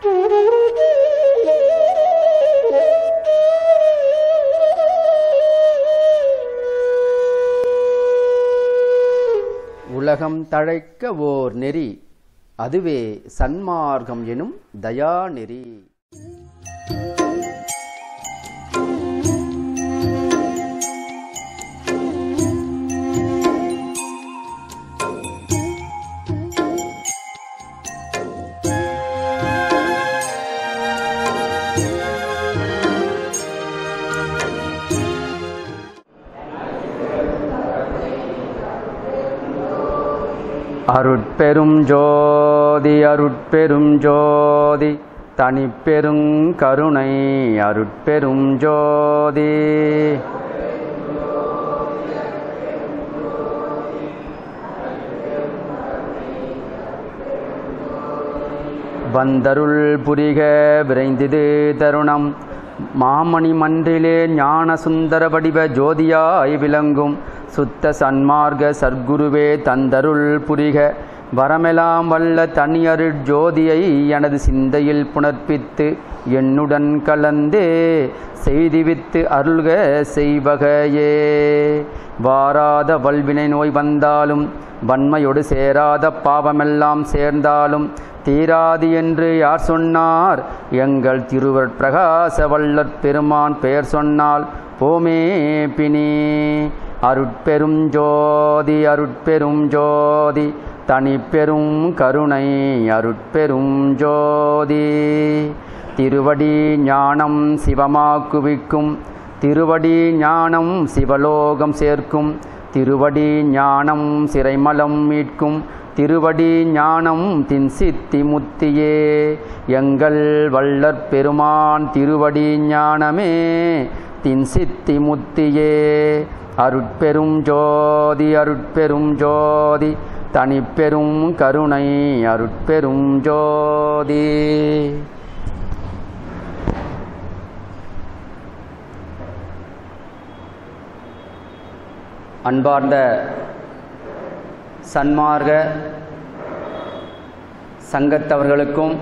உலகம் தழைக்க ஓர் நெறி, அதுவே சன்மார்க்கம் எனும் தயா நெறி. அருட்பெரும் ஜோதி அருட்பெரும் ஜோதி தனிப்பெரும் கருணை அருட்பெரும் ஜோதி. வந்தருள் புரிக விரைந்திது தருணம், மாமணி மன்றிலே ஞான சுந்தர வடிவ ஜோதியாய் விளங்கும் சுத்த சன்மார்க்க சர்க்குருவே தந்தருள் புரிக. வரமெலாம் வல்ல தனியருட் ஜோதியை எனது சிந்தையில் புணர்ப்பித்து என்னுடன் கலந்தே செய்திவித்து அருள்க செய்வகையே. வாராத வல்வினை நோய் வந்தாலும் வன்மையோடு சேராத பாவமெல்லாம் சேர்ந்தாலும் தீராது என்று யார் சொன்னார்? எங்கள் திருவருட் பிரகாச வல்லற் பெருமான் பெயர் சொன்னால் போமே பினி. அருட்பெரும் ஜோதி அருட்பெரும் ஜோதி தனிப்பெரும் கருணை அருட்பெரும் ஜோதி. திருவடி ஞானம் சிவமாக்குவிக்கும், திருவடி ஞானம் சிவலோகம் சேர்க்கும், திருவடி ஞானம் சிறைமலம் மீட்கும், திருவடி ஞானம் தின்சித்தி முத்தியே. எங்கள் வல்லற் பெருமான் திருவடி ஞானமே தின்சித்தி முத்தியே. அருட்பெரும் ஜோதி அருட்பெரும் ஜோதி தனிப்பெரும் கருணை அருட்பெரும் ஜோதி. அன்பார்ந்த சன்மார்க்க சங்கத்தவர்களுக்கும்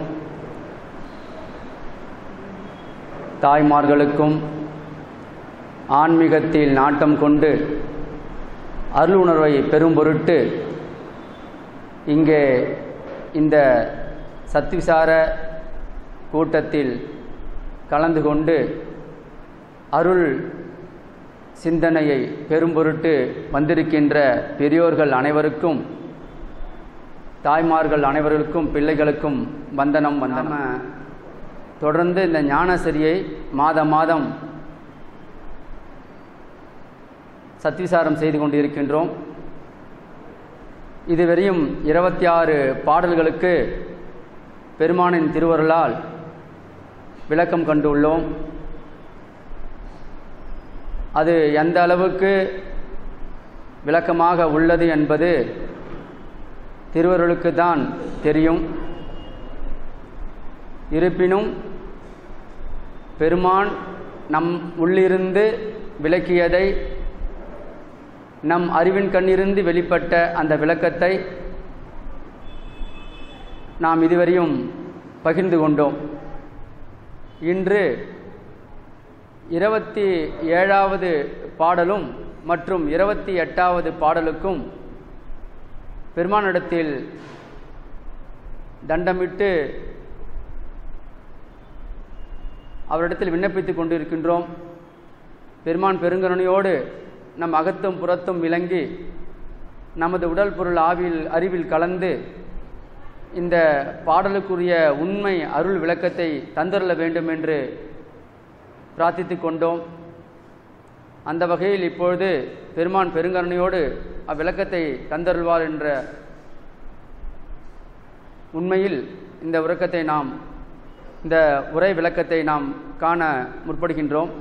தாய்மார்களுக்கும் ஆன்மீகத்தில் நாட்டம் கொண்டு அருளுணர்வை பெரும் பொருட்டு இங்கே இந்த சத்விசார கூட்டத்தில் கலந்து கொண்டு அருள் சிந்தனையை பெரும் பொருட்டு வந்திருக்கின்ற பெரியோர்கள் அனைவருக்கும், தாய்மார்கள் அனைவர்களுக்கும், பிள்ளைகளுக்கும் வந்தனம். தொடர்ந்து இந்த ஞானசரியை மாதம் சத்விசாரம் செய்து கொண்டிருக்கின்றோம். இதுவரையும் 26 பாடல்களுக்கு பெருமானின் திருவருளால் விளக்கம் கண்டுள்ளோம். அது எந்த அளவுக்கு விளக்கமாக உள்ளது என்பது திருவருளுக்கு தான் தெரியும். இருப்பினும் பெருமான் நம் உள்ளிருந்து விளக்கியதை, நம் அறிவின் கண்ணிருந்து வெளிப்பட்ட அந்த விளக்கத்தை நாம் இதுவரையும் பகிர்ந்து கொண்டோம். இன்று 27வது பாடலும் மற்றும் 28வது பாடலுக்கும் பெருமானிடத்தில் தண்டமிட்டு அவரிடத்தில் விண்ணப்பித்து கொண்டிருக்கின்றோம். பெருமான் பெருங்கருணையோடு நம் அகத்தும் புறத்தும் விளங்கி நமது உடல் பொருள் ஆவியில் அறிவில் கலந்து இந்த பாடலுக்குரிய உண்மை அருள் விளக்கத்தை தந்தருள வேண்டும் என்று பிரார்த்தித்து கொண்டோம். அந்த வகையில் இப்பொழுது பெருமான் பெருங்கருணையோடு அவ்விளக்கத்தை தந்தருள்வார் என்ற உண்மையில் இந்த உரை விளக்கத்தை நாம் காண முற்படுகின்றோம்.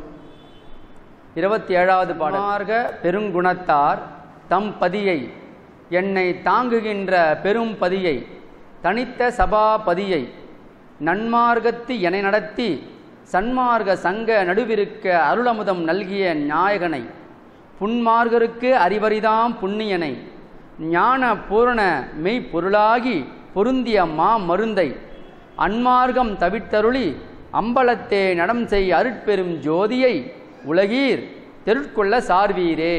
27வது பாடல், பெருங்குணத்தார் தம் பதியை, என்னை தாங்குகின்ற பெரும் பதியை, தனித்த சபாபதியை, நன்மார்க்கத்து என நடத்தி சன்மார்க்க சங்க நடுவிருக்க அருளமுதம் நல்கிய நாயகனை, புன்மார்கருக்கு அறிவறிதாம் புண்ணியனை, ஞான பூரண மெய்ப்பொருளாகி பொருந்திய மா மருந்தை, அன்மார்க்கம் தவிர்த்தருளி அம்பலத்தே நடம் செய் அருட்பெரும் ஜோதியை உலகீர் தெருட்கொள்ள சார்வீரே.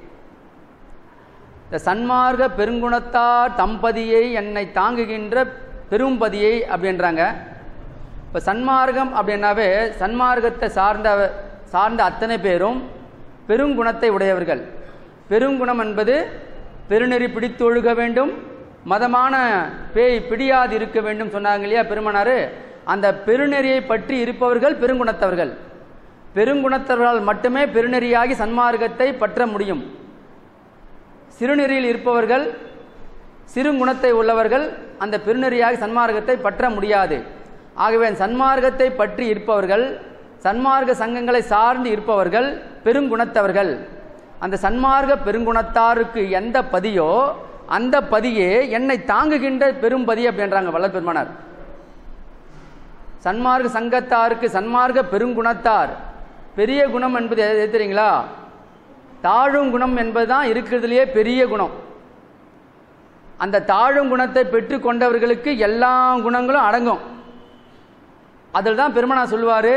இந்த சன்மார்க்க பெருங்குணத்தார் தம்பதியை என்னை தாங்குகின்ற பெரும்பதியை அப்படின்றாங்க. இப்போ சன்மார்க்கம் அப்படின்னாவே சன்மார்க்கத்தை சார்ந்த அத்தனை பேரும் பெருங்குணத்தை உடையவர்கள். பெருங்குணம் என்பது பெருநெறி பிடித்து ஒழுக வேண்டும், மதமான பேய் பிடியாது இருக்க வேண்டும் சொன்னாங்க இல்லையா பெருமனார். அந்த பெருநெறியை பற்றி இருப்பவர்கள் பெருங்குணத்தவர்கள். பெருங்குணத்தவர்களால் மட்டுமே பெருநெறியாகி சன்மார்க்கத்தை பற்ற முடியும். சிறுநெறியில் இருப்பவர்கள், சிறுகுணத்தை உள்ளவர்கள் அந்த பெருநெறியாகி சன்மார்க்கத்தை பற்ற முடியாது. ஆகவே சன்மார்க்கத்தை பற்றி இருப்பவர்கள், சன்மார்க்க சங்கங்களை சார்ந்து இருப்பவர்கள் பெருங்குணத்தவர்கள். அந்த சன்மார்க்க பெருங்குணத்தாருக்கு எந்த பதியோ அந்த பதியே என்னை தாங்குகின்ற பெரும்பதி அப்படின்றாங்க வள்ளல் பெருமானார். சன்மார்க்க சங்கத்தாருக்கு சன்மார்க்க பெருங்குணத்தார் பெரிய குணம் என்பது எது தெரியுங்களா? தாழும் குணம் என்பதுதான் இருக்கிறதுலேயே பெரிய குணம். அந்த தாழும் குணத்தை பெற்று கொண்டவர்களுக்கு எல்லா குணங்களும் அடங்கும். அதில் தான் பெருமானார் சொல்லுவார்,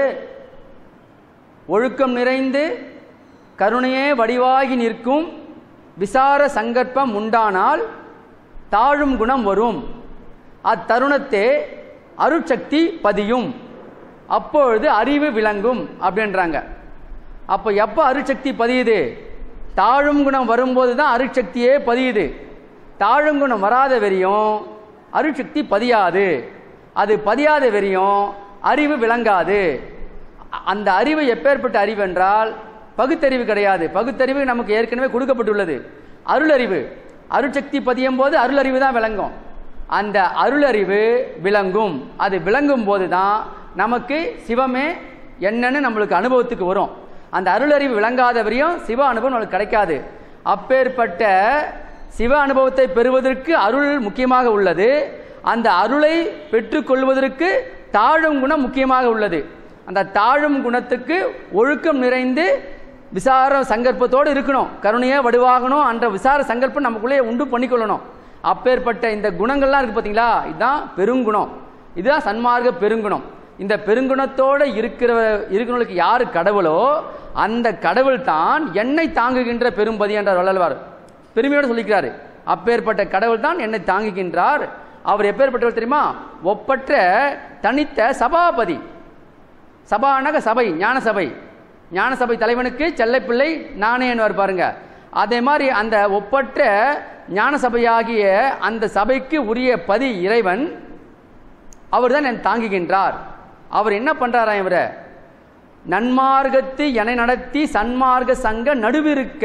ஒழுக்கம் நிறைந்து கருணையே வடிவாகி நிற்கும் விசார சங்கற்பம் உண்டானால் தாழும் குணம் வரும், அத்தருணத்தே அருட்சக்தி பதியும், அப்பொழுது அறிவு விளங்கும் அப்படின்றாங்க. அப்போ எப்போ அருட்சக்தி பதியுது? தாழும் குணம் வரும்போது தான் அருட்சக்தியே பதியுது. தாழும் குணம் வராத வரையும் அருட்சக்தி பதியாது. அது பதியாத வரையும் அறிவு விளங்காது. அந்த அறிவு எப்பேற்பட்ட அறிவு என்றால் பகுத்தறிவு கிடையாது. பகுத்தறிவு நமக்கு ஏற்கனவே கொடுக்கப்பட்டுள்ளது. அருளறிவு, அருட்சக்தி பதியும் போது அருளறிவு தான் விளங்கும். அந்த அருளறிவு விளங்கும். அது விளங்கும் போது தான் நமக்கு சிவமே என்னன்னு நம்மளுக்கு அனுபவத்துக்கு வரும். அந்த அருளறிவு விளங்காத வரையும் சிவ அனுபவம் நம்மளுக்கு கிடைக்காது. அப்பேற்பட்ட சிவ அனுபவத்தை பெறுவதற்கு அருள் முக்கியமாக உள்ளது. அந்த அருளை பெற்றுக்கொள்வதற்கு தாழும் குணம் முக்கியமாக உள்ளது. அந்த தாழும் குணத்துக்கு ஒழுக்கம் நிறைந்து விசார சங்கல்பத்தோடு இருக்கணும். கருணையே வடுவாகணும் என்ற விசார சங்கல்பம் நமக்குள்ளே உண்டு பண்ணிக்கொள்ளணும். அப்பேற்பட்ட இந்த குணங்கள்லாம் இருக்குது பார்த்தீங்களா, இதுதான் பெருங்குணம். இதுதான் சன்மார்க்க பெருங்குணம். இந்த பெருங்குணத்தோடு இருக்கிறவங்களுக்கு யார் கடவுளோ அந்த கடவுள் தான் என்னை தாங்குகின்ற பெரும்பதி என்றார் வள்ளல்வார். பெருமையோடு சொல்லிக்கிறாரு. அப்பேற்பட்ட கடவுள் தான் என்னை தாங்குகின்றார். அவர் எப்பேற்பட்டவர் தெரியுமா? ஒப்பற்ற தனித்த சபாபதி. சபானாக சபை, ஞான சபை. ஞான சபை தலைவனுக்கு செல்லைப்பிள்ளை நானே என்பவர் பாருங்க. அதே மாதிரி அந்த ஒப்பற்ற ஞான சபையாகிய அந்த சபைக்கு உரிய பதி இறைவன், அவர் தான் என்னை தாங்குகின்றார். அவர் என்ன பண்றாரா? இவரை நன்மார்க்கத்து என நடத்தி சன்மார்க்க சங்க நடுவிருக்க.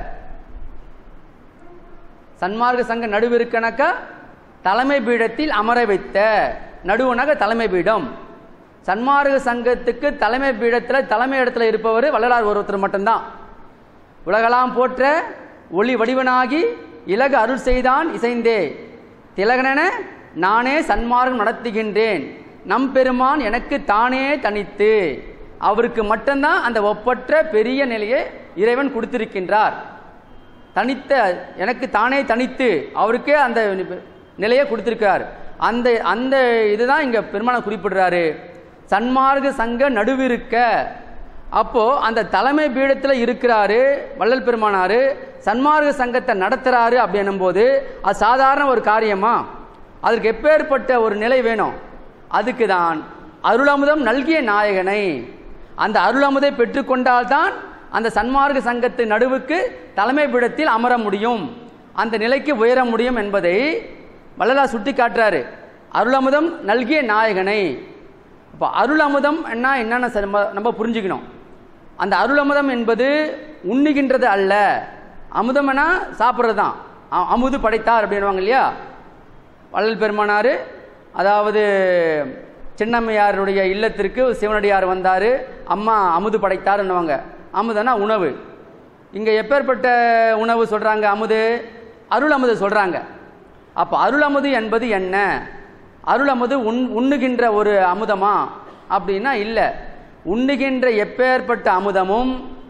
சன்மார்க்க சங்க நடுவிருக்கனாக்கா தலைமை பீடத்தில் அமர வைத்த. நடுவனாக தலைமை பீடம். சன்மார்க்க சங்கத்துக்கு தலைமை பீடத்தில் தலைமை இடத்துல இருப்பவர் வள்ளலார் ஒருத்தர் மட்டும்தான். உலகலாம் போற்ற ஒளி வடிவனாகி இலகு அருள் செய்தான் இசைந்தே திலகனென நானே சன்மார்க்கம் நடத்துகின்றேன், நம் பெருமான் எனக்கு தானே தனித்து. அவருக்கு மட்டும்தான் அந்த ஒப்பற்ற பெரிய நிலையை இறைவன் கொடுத்திருக்கின்றார். தனித்த, எனக்கு தானே தனித்து அவருக்கே அந்த நிலையை கொடுத்திருக்கார். அந்த அந்த இதுதான் இங்கே பெருமானார் குறிப்பிடுறாரு. சன்மார்க்க சங்க நடுவிருக்க. அப்போ அந்த தலைமை பீடத்தில் இருக்கிறாரு வள்ளல் பெருமானார். சன்மார்க்க சங்கத்தை நடத்துறாரு அப்படின்னும் போது அது சாதாரண ஒரு காரியமா? அதற்கு எப்பேற்பட்ட ஒரு நிலை வேணும்? அதுக்கு தான் அருளமுதம் நல்கிய நாயகனை. அந்த அருளமுதை பெற்றுக்கொண்டால்தான் அந்த சன்மார்க்க சங்கத்து நடுவுக்கு தலைமை பீடத்தில் அமர முடியும், அந்த நிலைக்கு உயர முடியும் என்பதை வள்ளலார் சுட்டி காட்டுறாரு. அருளமுதம் நல்கிய நாயகனை. இப்போ அருளமுதம் என்னன்னு நம்ம புரிஞ்சுக்கணும். அந்த அருளமுதம் என்பது உண்ணுகின்றது அல்ல. அமுதம்னா சாப்பிட்றது தான். அமுது படைத்தார் அப்படின்வாங்க இல்லையா வள்ளல் பெருமானார். அதாவது சின்னம்மையாருடைய இல்லத்திற்கு சிவனடியார் வந்தார், அம்மா அமுது படைத்தார்ன்னுவாங்க. அமுதனா உணவு. இங்கே எப்பேற்பட்ட உணவு சொல்கிறாங்க? அமுது, அருள் அமுது சொல்கிறாங்க. அப்போ அருள் அமுது என்பது என்ன? அருள் அமுது உண்ணுகின்ற ஒரு அமுதமா அப்படின்னா இல்லை. உண்ணுகின்ற எப்பேற்பட்ட அமுதமும்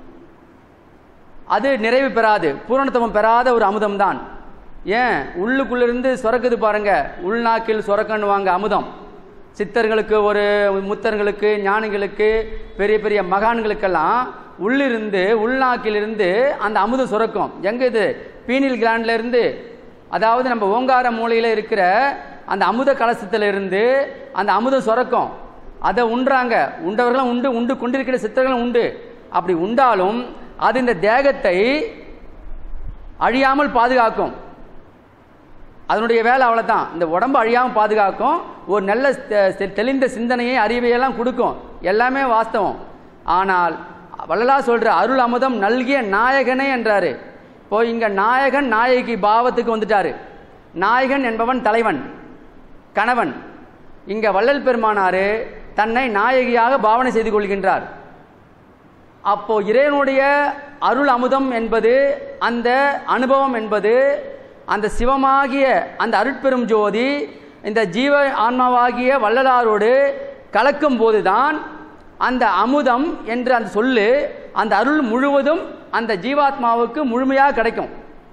அது நிறைவு பெறாது, பூரணத்துவம் பெறாத ஒரு அமுதம்தான். ஏன்? உள்ளுக்குள்ளிருந்து சுரக்குது பாருங்க, உள்நாக்கில் சுரக்கண்ணுவாங்க அமுதம். சித்தர்களுக்கு, ஒரு முத்தர்களுக்கு, ஞானிகளுக்கு, பெரிய பெரிய மகான்களுக்கெல்லாம் உள்ளிருந்து, உள்நாக்கிலிருந்து அந்த அமுதம் சுரக்கும். எங்கே இது? பீனில் கிளாண்ட்ல இருந்து, அதாவது நம்ம ஓங்கார மூலையில் இருக்கிற அந்த அமுத கலசத்திலிருந்து அந்த அமுதம் சுரக்கும். அதை உண்டாங்க, உண்டவர்களும் உண்டு, உண்டு கொண்டிருக்கிற சித்தர்களும் உண்டு. அப்படி உண்டாலும் அது இந்த தேகத்தை அழியாமல் பாதுகாக்கும். அதனுடைய வேலை அவ்வளோதான். இந்த உடம்பு அழியாமல் பாதுகாக்கும். ஒரு நல்ல தெளிந்த சிந்தனையை, அறிவையெல்லாம் கொடுக்கும். எல்லாமே வாஸ்தவம். ஆனால் வள்ளலார் சொல்ற அருள் அமுதம் நல்கிய நாயகனே என்றாரு. இப்போ இங்க நாயகன் நாயகி பாவத்துக்கு வந்துட்டாரு. நாயகன் என்பவன் தலைவன், கணவன். இங்க வள்ளல் பெருமானாரு தன்னை நாயகியாக பாவனை செய்து கொள்கின்றார். அப்போ இறைவனுடைய அருள் அமுதம் என்பது, அந்த அனுபவம் என்பது, அந்த சிவமாகிய அந்த அருட்பெரும் ஜோதி இந்த ஜீவ ஆன்மாவாகிய வள்ளலாரோடு கலக்கும் போதுதான் அந்த அமுதம் என்று அந்த சொல்லு, அந்த அருள் முழுவதும் அந்த ஜீவாத்மாவுக்கு முழுமையாக கிடைக்கும்.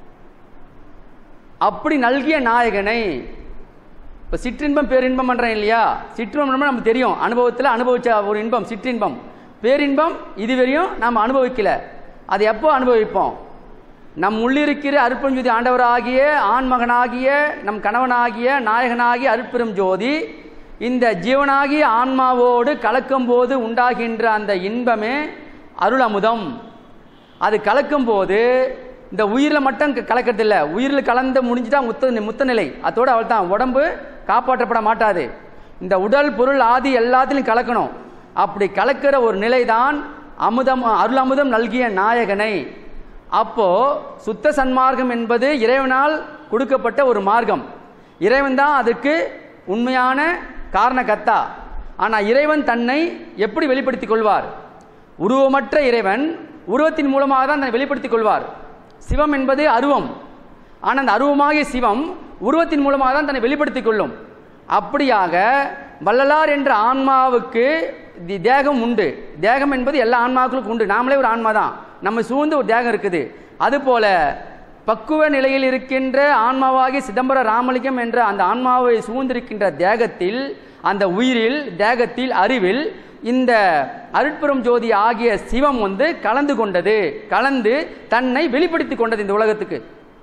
அப்படி நல்கிய நாயகனை, இப்போ சிற்றின்பம் பேரின்பம் பண்றேன் இல்லையா? சிற்றின்பம் நமக்கு தெரியும், அனுபவத்தில் அனுபவிச்ச ஒரு இன்பம் சிற்றின்பம். பேரின்பம் இதுவரையும் நாம் அனுபவிக்கல. அது எப்போ அனுபவிப்போம்? நம் உள்ளிருக்கிற அருட்பெரும் ஜோதி ஆண்டவராகிய ஆண்மகனாகிய நம் கணவனாகிய நாயகனாகிய அருட்பெரும் ஜோதி இந்த ஜீவனாகிய ஆன்மாவோடு கலக்கும் போது உண்டாகின்ற அந்த இன்பமே அருள் அமுதம். அது கலக்கும் போது இந்த உயிரில் மட்டும் கலக்கிறதில்லை, உயிரில் கலந்து முடிஞ்சுதான் முத்த நிலை. அதோட அவள் தான் உடம்பு காப்பாற்றப்பட மாட்டாது. இந்த உடல் பொருள் ஆதி எல்லாத்திலும் கலக்கணும். அப்படி கலக்கிற ஒரு நிலைதான் அமுதம், அருள் அமுதம் நல்கிய நாயகனை. அப்போ சுத்த சன்மார்க்கம் என்பது இறைவனால் கொடுக்கப்பட்ட ஒரு மார்க்கம். இறைவன் தான் அதுக்கு உண்மையான காரணகர்த்தா. ஆனால் இறைவன் தன்னை எப்படி வெளிப்படுத்திக் கொள்வார்? உருவமற்ற இறைவன் உருவத்தின் மூலமாக தான் தன்னை வெளிப்படுத்திக் கொள்வார். சிவம் என்பது அருவம். ஆனால் அந்த அருவமாகிய சிவம் உருவத்தின் மூலமாக தான் தன்னை வெளிப்படுத்திக் கொள்ளும். அப்படியாக வள்ளலார் என்ற ஆன்மாவுக்கு தேகம் உண்டு. தேகம் என்பது எல்லா ஆன்மாக்களுக்கும் உண்டு. நாமளே ஒரு ஆன்மா தான், நம்ம சூழ்ந்து ஒரு தேகம் இருக்குது. அதுபோல பக்குவ நிலையில் இருக்கின்ற ஆன்மாவாகி சிதம்பர ராமலிங்கம் என்ற அந்த ஆன்மாவை சூழ்ந்திருக்கின்ற தேகத்தில், அந்த உயிரில், தேகத்தில், அறிவில் இந்த அருட்பெரும் ஜோதி ஆகிய சிவம் கலந்து கொண்டது, கலந்து தன்னை வெளிப்படுத்தி கொண்டது இந்த உலகத்துக்கு.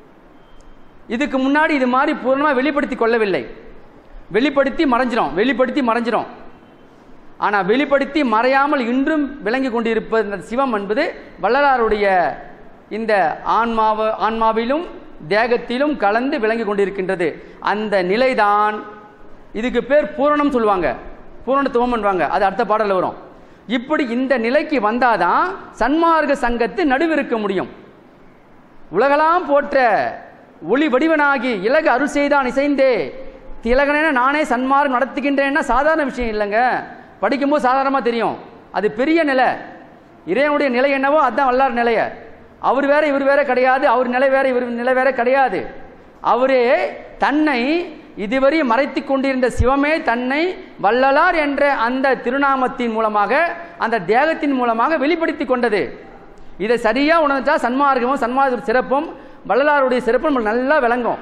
இதுக்கு முன்னாடி இது மாதிரி பூர்ணமாக வெளிப்படுத்தி கொள்ளவில்லை. வெளிப்படுத்தி மறைஞ்சிரும். ஆனால் வெளிப்படுத்தி மறையாமல் இன்றும் விளங்கி கொண்டிருப்பது இந்த சிவம் என்பது வள்ளலாருடைய இந்த ஆன்மாவிலும் தேகத்திலும் கலந்து விளங்கி கொண்டிருக்கின்றது. அந்த நிலைதான், இதுக்கு பேர் பூரணம் சொல்லுவாங்க, பூரணத்துவம் பண்ணுவாங்க. அது அடுத்த பாடலில் வரும். இப்படி இந்த நிலைக்கு வந்தாதான் சன்மார்க்க சங்கத்து நடுவிருக்க முடியும். உலகெல்லாம் போற்ற ஒளி வடிவனாகி இலகு அருள் செய்தான் இசைந்தே திலகனென நானே சன்மார்க்கம் நடத்துகின்றேன்னா சாதாரண விஷயம் இல்லைங்க. படிக்கும்போது சாதாரணமாக தெரியும். அது பெரிய நிலை. இறைவனுடைய நிலை என்னவோ அதுதான் வல்லார் நிலைய. அவர் வேற இவர் வேற கிடையாது, அவர் நிலை வேற இவர் நிலை வேற கிடையாது. அவரே தன்னை இதுவரை மறைத்து கொண்டிருந்த சிவமே தன்னை வள்ளலார் என்ற அந்த திருநாமத்தின் மூலமாக, அந்த தேகத்தின் மூலமாக வெளிப்படுத்தி கொண்டது. இதை சரியாக உணர்ந்தா சன்மார்க்கமும் சன்மார்க்க சிறப்பும் வள்ளலாருடைய சிறப்பும் நம்ம நல்லா விளங்கும்.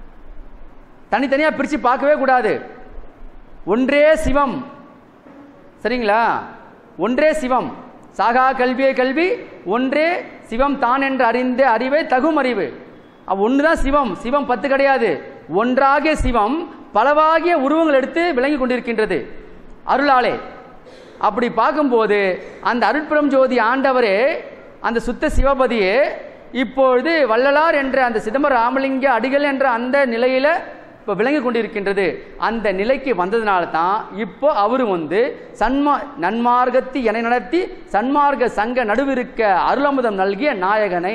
தனித்தனியாக பிரித்து பார்க்கவே கூடாது. ஒன்றே சிவம், சரிங்களா? ஒன்றே சிவம், சாகா கல்வியே கல்வி, ஒன்றே சிவம் தான் என்று அறிந்த அறிவே தகும் அறிவு. ஒன்று தான் சிவம். சிவம் 10 கிடையாது. ஒன்றாகிய சிவம் பலவாகிய உருவங்கள் எடுத்து விளங்கி கொண்டிருக்கின்றது அருளாலே. அப்படி பார்க்கும்போது அந்த அருட்பெரும் ஜோதி ஆண்டவரே, அந்த சுத்த சிவபதியே இப்பொழுது வள்ளலார் என்ற அந்த சிதம்பர ராமலிங்க அடிகள் என்ற அந்த நிலையில இப்போ விளங்கி கொண்டிருக்கின்றது. அந்த நிலைக்கு வந்ததுனால தான் இப்போ அவரு நன்மார்க்கத்தை என நடத்தி சன்மார்க்க சங்க நடுவிருக்க அருளமுதம் நல்கிய நாயகனை,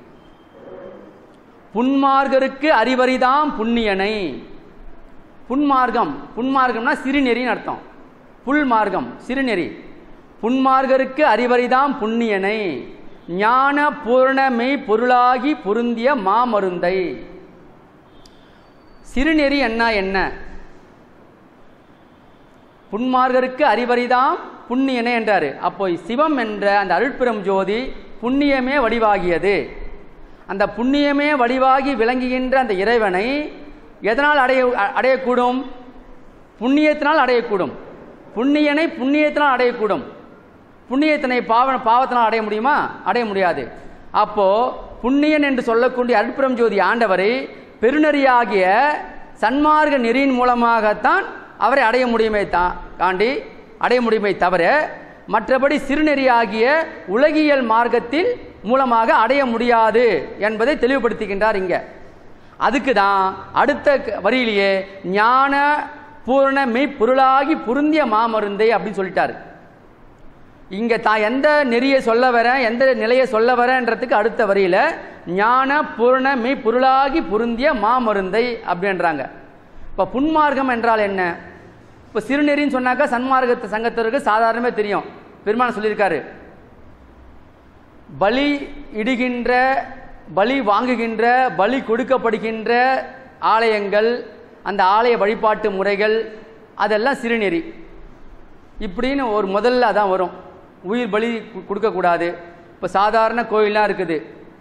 புன்மார்கருக்கு அறிவறிதாம் புண்ணியனை. புன்மார்க்கம்னா சிறுநெறின்னு அர்த்தம். புல் மார்க்கம் சிறுநெறி. புன்மார்கருக்கு அறிவறிதாம் புண்ணியனை, ஞான பூரணமை பொருளாகி பொருந்திய மாமருந்தை. சிறுநெறி என்ன? புன்மார்கருக்கு அறிவறிதாம் புண்ணியனே என்றாரு. அப்போ சிவம் என்ற அந்த அருட்பெரும் ஜோதி புண்ணியமே வடிவாகியது. அந்த புண்ணியமே வடிவாகி விளங்குகின்ற அந்த இறைவனை எதனால் அடையக்கூடும்? புண்ணியத்தினால் அடையக்கூடும். புண்ணியனை புண்ணியத்தினால் அடையக்கூடும். புண்ணியத்தினை பாவத்தினால் அடைய முடியுமா? அடைய முடியாது. அப்போ புண்ணியன் என்று சொல்லக்கூடிய அருட்பெரும் ஜோதி ஆண்டவரை பெருநெறியாகிய சன்மார்க்க நெறியின் மூலமாகத்தான் அவரை அடைய முடியுமே அடைய முடியுமே தவிர மற்றபடி சிறுநெறியாகிய உலகியல் மார்க்கத்தில் மூலமாக அடைய முடியாது என்பதை தெளிவுபடுத்துகின்றார் இங்க. அதுக்கு தான் அடுத்த வரியிலேயே ஞான பூரண மெய் பொருளாகி பொருந்திய மாமருந்தை அப்படின்னு சொல்லிட்டாரு. இங்க தான் எந்த நெறியை சொல்ல வரேன், எந்த நிலையை சொல்ல வரேன்றதுக்கு அடுத்த வரியில ஞான பூரண மெய் பொருளாகி பொருந்திய மாமருந்தை அப்படின்றாங்க. இப்போ புன்மார்க்கம் என்றால் என்ன? இப்போ சிறுநெறின்னு சொன்னாக்கா சன்மார்க்க சங்கத்திற்கு சாதாரணமே தெரியும். பெருமான் சொல்லியிருக்காரு, பலி இடுகின்ற, பலி வாங்குகின்ற, பலி கொடுக்கப்படுகின்ற ஆலயங்கள், அந்த ஆலய வழிபாட்டு முறைகள் அதெல்லாம் சிறுநெறி இப்படின்னு ஒரு முதல்ல அதான் வரும். உயிர் பலி கொடுக்கக்கூடாது. இப்போ சாதாரண கோயிலெலாம் இருக்குது.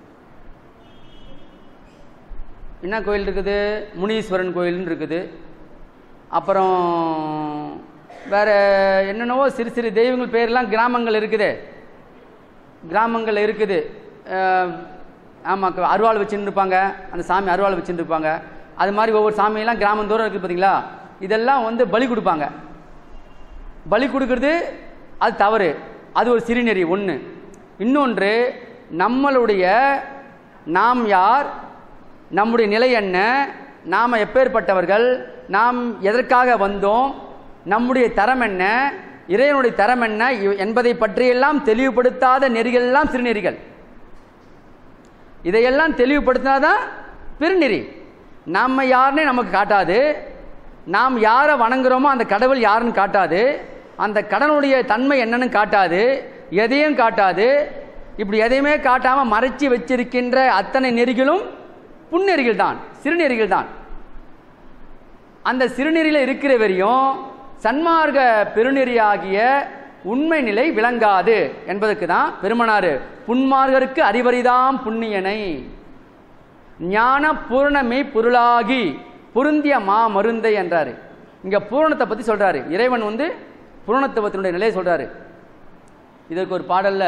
என்ன கோயில் இருக்குது? முனீஸ்வரன் கோயில்னு இருக்குது. அப்புறம் வேறு என்னென்னவோ சிறு சிறு தெய்வங்கள் பேர்லாம் கிராமங்கள் இருக்குது. கிராமங்கள் இருக்குது. ஆமாம், அருவாள் வச்சுன்னு இருப்பாங்க. அந்த சாமி அருவாள் வச்சுன்னு இருப்பாங்க. அது மாதிரி ஒவ்வொரு சாமியெல்லாம் கிராமந்தோறும் இருக்குது பார்த்தீங்களா? இதெல்லாம் வந்து பலி கொடுப்பாங்க. பலி கொடுக்கறது அது தவறு. அது ஒரு சிறுநெறி ஒன்று. இன்னொன்று, நம்மளுடைய நாம் யார், நம்முடைய நிலை என்ன, நாம் எப்பேற்பட்டவர்கள், நாம் எதற்காக வந்தோம், நம்முடைய தரம் என்ன, இறைவனுடைய தரம் என்ன என்பதை பற்றியெல்லாம் தெளிவுபடுத்தாத நெறிகள் எல்லாம் சிறுநெறிகள். இதையெல்லாம் தெளிவுபடுத்தினாதான் பெருநெறி. நம்ம யாருன்னே நமக்கு காட்டாது. நாம் யாரை வணங்குறோமோ அந்த கடவுள் யாருன்னு காட்டாது. அந்த கடவுளுடைய தன்மை என்னன்னு காட்டாது. எதையும் காட்டாது. இப்படி எதையுமே காட்டாமல் மறைச்சி வச்சிருக்கின்ற அத்தனை நெறிகளும் புன்னெறிகள் தான், சிறுநெறிகள் தான். அந்த சிறுநெறியில் இருக்கிற வரையும் சன்மார்க்க பெருநெறியாகிய உண்மை நிலை விளங்காது என்பதற்கு தான் பெருமனாரு புன்மார்கருக்கு அறிவறிதாம் புண்ணியனை ஞான பூரணமை பொருளாகி பொருந்திய மா மருந்தை என்றாரு. இங்க பூரணத்தை பத்தி சொல்றாரு. இறைவன் வந்து பூரணத்துவத்தினுடைய நிலையை சொல்றாரு. இதற்கு ஒரு பாடல்ல,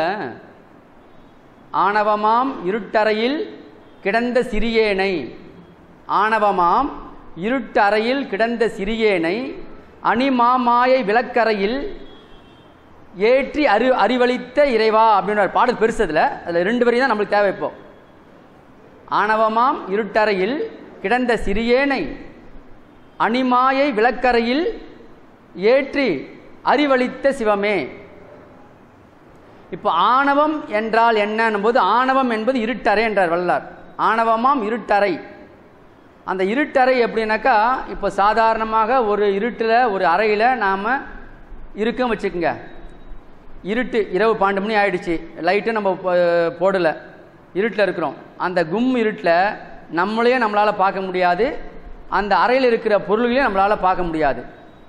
ஆணவமாம் இருட்டறையில் கிடந்த சிறியேனை, ஆணவமாம் இருட்டறையில் கிடந்த சிறியேனை அணிமாமாயை விளக்கறையில் ஏற்றி அறிவளித்த இறைவா அப்படின்னு ஒரு பாடல் பெருசதுல. அதில் 2 வரி தான் நம்மளுக்கு தேவை. இப்போ ஆணவமாம் இருட்டறையில் கிடந்த சிறியேனை அணிமாயை விளக்கறையில் ஏற்றி அறிவளித்த சிவமே. இப்போ ஆணவம் என்றால் என்னன்னும் போது, ஆணவம் என்பது இருட்டறை என்றார் வள்ளலார். ஆணவமாம் இருட்டறை. அந்த இருட்டறை எப்படின்னாக்கா, இப்போ சாதாரணமாக ஒரு இருட்டில் ஒரு அறையில் நாம் இருக்கோம் வச்சுக்கோங்க. இருட்டு, இரவு 12 மணி ஆகிடுச்சு, லைட்டு நம்ம போடலை, இருட்டில் இருக்கிறோம். அந்த கும் இருட்டில் நம்மளையே நம்மளால் பார்க்க முடியாது, அந்த அறையில் இருக்கிற பொருள்களையும் நம்மளால் பார்க்க முடியாது.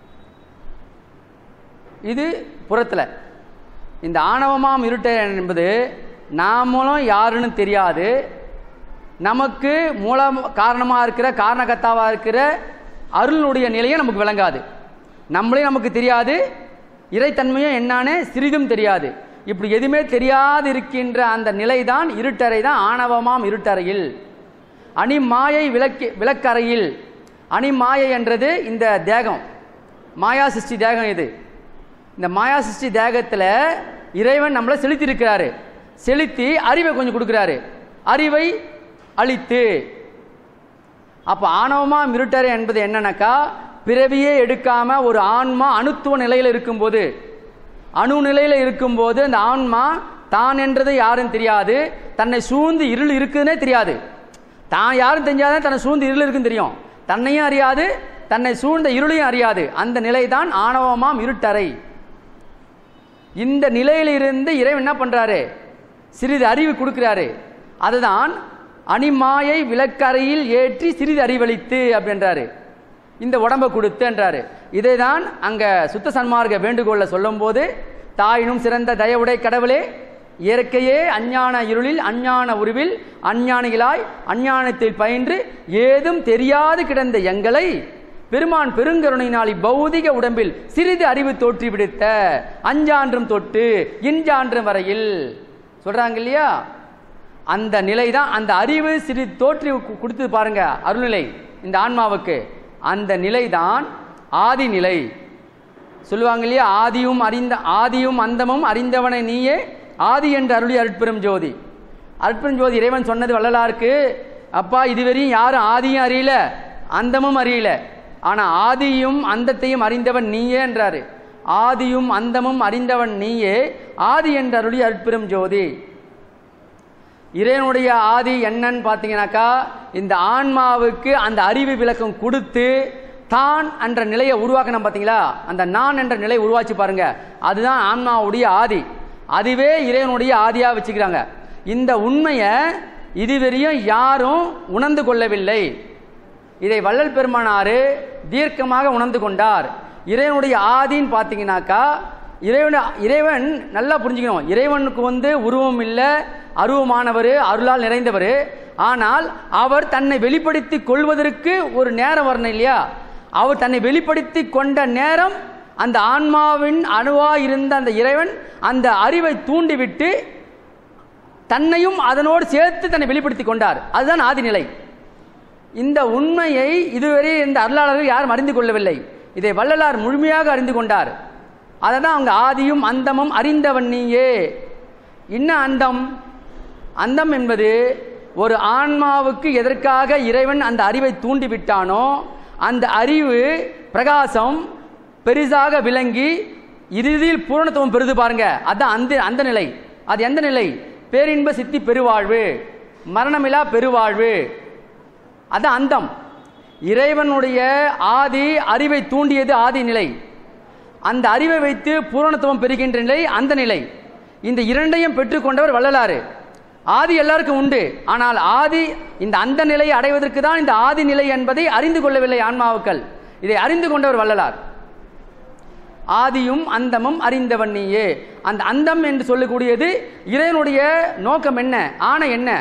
இது புறத்தில். இந்த ஆணவமாம் இருட்டை என்பது நாமளும் யாருன்னு தெரியாது, நமக்கு மூல காரணமாக இருக்கிற காரணகர்த்தாவாக இருக்கிற அருளுடைய நிலையை நமக்கு விளங்காது. நம்மளே நமக்கு தெரியாது, இறைத்தன்மையும் என்னான்னு சிறிதும் தெரியாது. இப்படி எதுவுமே தெரியாது இருக்கின்ற அந்த நிலை தான் இருட்டறை தான் ஆணவமாம் இருட்டறையில். அணிமாயை விளக்கறையில். அணிமாயை என்றது இந்த தேகம், மாயா சிருஷ்டி தேகம். இது இந்த மாயா சிருஷ்டி தேகத்தில் இறைவன் நம்மளை செலுத்தியிருக்கிறாரு. செலுத்தி அறிவை கொஞ்சம் கொடுக்குறாரு, அறிவை அளித்து. அப்போ ஆணவமாம் இருட்டறை என்பது என்னன்னாக்கா, பிறவியே எடுக்காம ஒரு ஆன்மா அணுத்துவ நிலையில் இருக்கும்போது, அணு நிலையில் இருக்கும்போது அந்த ஆன்மா தான் என்றது யாரும் தெரியாது, தன்னை சூழ்ந்து இருள் இருக்குதுன்னே தெரியாது. தான் யாரும் தெரிஞ்சாதான் தன்னை சூழ்ந்து இருள் இருக்குன்னு தெரியும். தன்னையும் அறியாது, தன்னை சூழ்ந்த இருளையும் அறியாது. அந்த நிலை தான் ஆணவமாம் இருட்டறை. இந்த நிலையிலிருந்து இறைவன் என்ன பண்றாரு? சிறிது அறிவு கொடுக்கிறாரு. அதுதான் அணிமாயை விளக்கறையில் ஏற்றி சிறிது அறிவளித்து அப்படின்றாரு. இந்த உடம்பை கொடுத்து என்றாரு. இதை தான் அங்க சுத்த சன்மார்க்க வேண்டுகோள சொல்லும் போது, தாயினும் சிறந்த தயவுடை கடவுளே, இயற்கையே அஞ்ஞான இருளில் அஞ்ஞான உருவில் அஞ்ஞானிகளாய் அஞ்ஞானத்தில் பயின்று ஏதும் தெரியாது கிடந்த எங்களை பெருமான் பெருங்கருணையினால் இப்பௌதிக உடம்பில் சிறிது அறிவு தோற்றி விடுத்த அஞ்சான்றும் தொட்டு இஞ்சான்றும் வரையில் சொல்றாங்க இல்லையா, அந்த நிலை தான். அந்த அறிவு சிறிது தோற்றி கொடுத்து பாருங்க அருள்நிலை இந்த ஆன்மாவுக்கு. அந்த நிலை தான் ஆதி நிலை. சொல்லுவாங்க இல்லையா, ஆதியும் அந்தமும் அறிந்தவனை நீயே ஆதி என்று அருளி அருட்பெரும் ஜோதி. அருட்பெரும் ஜோதி இறைவன் சொன்னது வள்ளலாருக்கு, அப்பா இதுவரையும் யாரும் ஆதியும் அறியல அந்தமும் அறியல, ஆனா ஆதியும் அந்தத்தையும் அறிந்தவன் நீயே என்றாரு. ஆதியும் அந்தமும் அறிந்தவன் நீயே ஆதி என்று அருளி அருட்பெரும் ஜோதி. இறைவனுடைய ஆதி என்னன்னு பார்த்தீங்கன்னாக்கா, இந்த ஆன்மாவுக்கு அந்த அறிவு விளக்கம் கொடுத்து தான் என்ற நிலையை உருவாக்கணும். பார்த்தீங்களா, அந்த நான் என்ற நிலையை உருவாச்சு பாருங்க, அதுதான் ஆன்மாவுடைய ஆதி. அதுவே இறைவனுடைய ஆதியாக வச்சுக்கிறாங்க. இந்த உண்மையை இதுவரையும் யாரும் உணர்ந்து கொள்ளவில்லை. இதை வள்ளல் பெருமானாரு தீர்க்கமாக உணர்ந்து கொண்டார். இறைவனுடைய ஆதின்னு பார்த்தீங்கன்னாக்கா, இறைவன் நல்லா புரிஞ்சுக்கணும், இறைவனுக்கு உருவம் இல்லை, அருவமானவர், அருளால் நிறைந்தவர். ஆனால் அவர் தன்னை வெளிப்படுத்தி கொள்வதற்கு ஒரு நேரம் வரணும் இல்லையா. அவர் தன்னை வெளிப்படுத்தி கொண்ட நேரம் அந்த ஆன்மாவின் அணுவா இருந்த அந்த இறைவன் அந்த அறிவை தூண்டிவிட்டு தன்னையும் அதனோடு சேர்த்து தன்னை வெளிப்படுத்தி கொண்டார். அதுதான் ஆதிநிலை. இந்த உண்மையை இதுவரை இந்த அருளாளர்கள் யாரும் அறிந்து கொள்ளவில்லை. இதை வள்ளலார் முழுமையாக அறிந்து கொண்டார். அதை தான் அவங்க ஆதியும் அந்தமும் அறிந்தவன் நீயே. என்ன அந்தம்? அந்தம் என்பது ஒரு ஆன்மாவுக்கு எதற்காக இறைவன் அந்த அறிவை தூண்டிவிட்டானோ அந்த அறிவு பிரகாசம் பெரிதாக விளங்கி இறுதியில் பூரணத்துவம் பெறுது பாருங்க, அதுதான் அந்த நிலை. அது எந்த நிலை? பேரின்ப சித்தி பெருவாழ்வு, மரணமில்லா பெருவாழ்வு. அது அந்தம். இறைவனுடைய ஆதி அறிவை தூண்டியது ஆதி நிலை. அந்த அறிவை வைத்து பூரணத்துவம் பெறுகின்ற நிலை அந்த நிலை. இந்த இரண்டையும் பெற்றுக்கொண்டவர் வள்ளலாறு. ஆதி எல்லாருக்கும் உண்டு, ஆனால் ஆதி இந்த அந்த நிலையை அடைவதற்கு தான் இந்த ஆதி நிலை என்பதை அறிந்து கொள்ளவில்லை ஆன்மாவுக்கள். இதை அறிந்து கொண்டவர் வள்ளலார். ஆதியும் அந்தமும் அறிந்தவன் நீயே. அந்த அந்தம் என்று சொல்லக்கூடியது இறைவனுடைய நோக்கம் என்ன, ஆணை என்ன?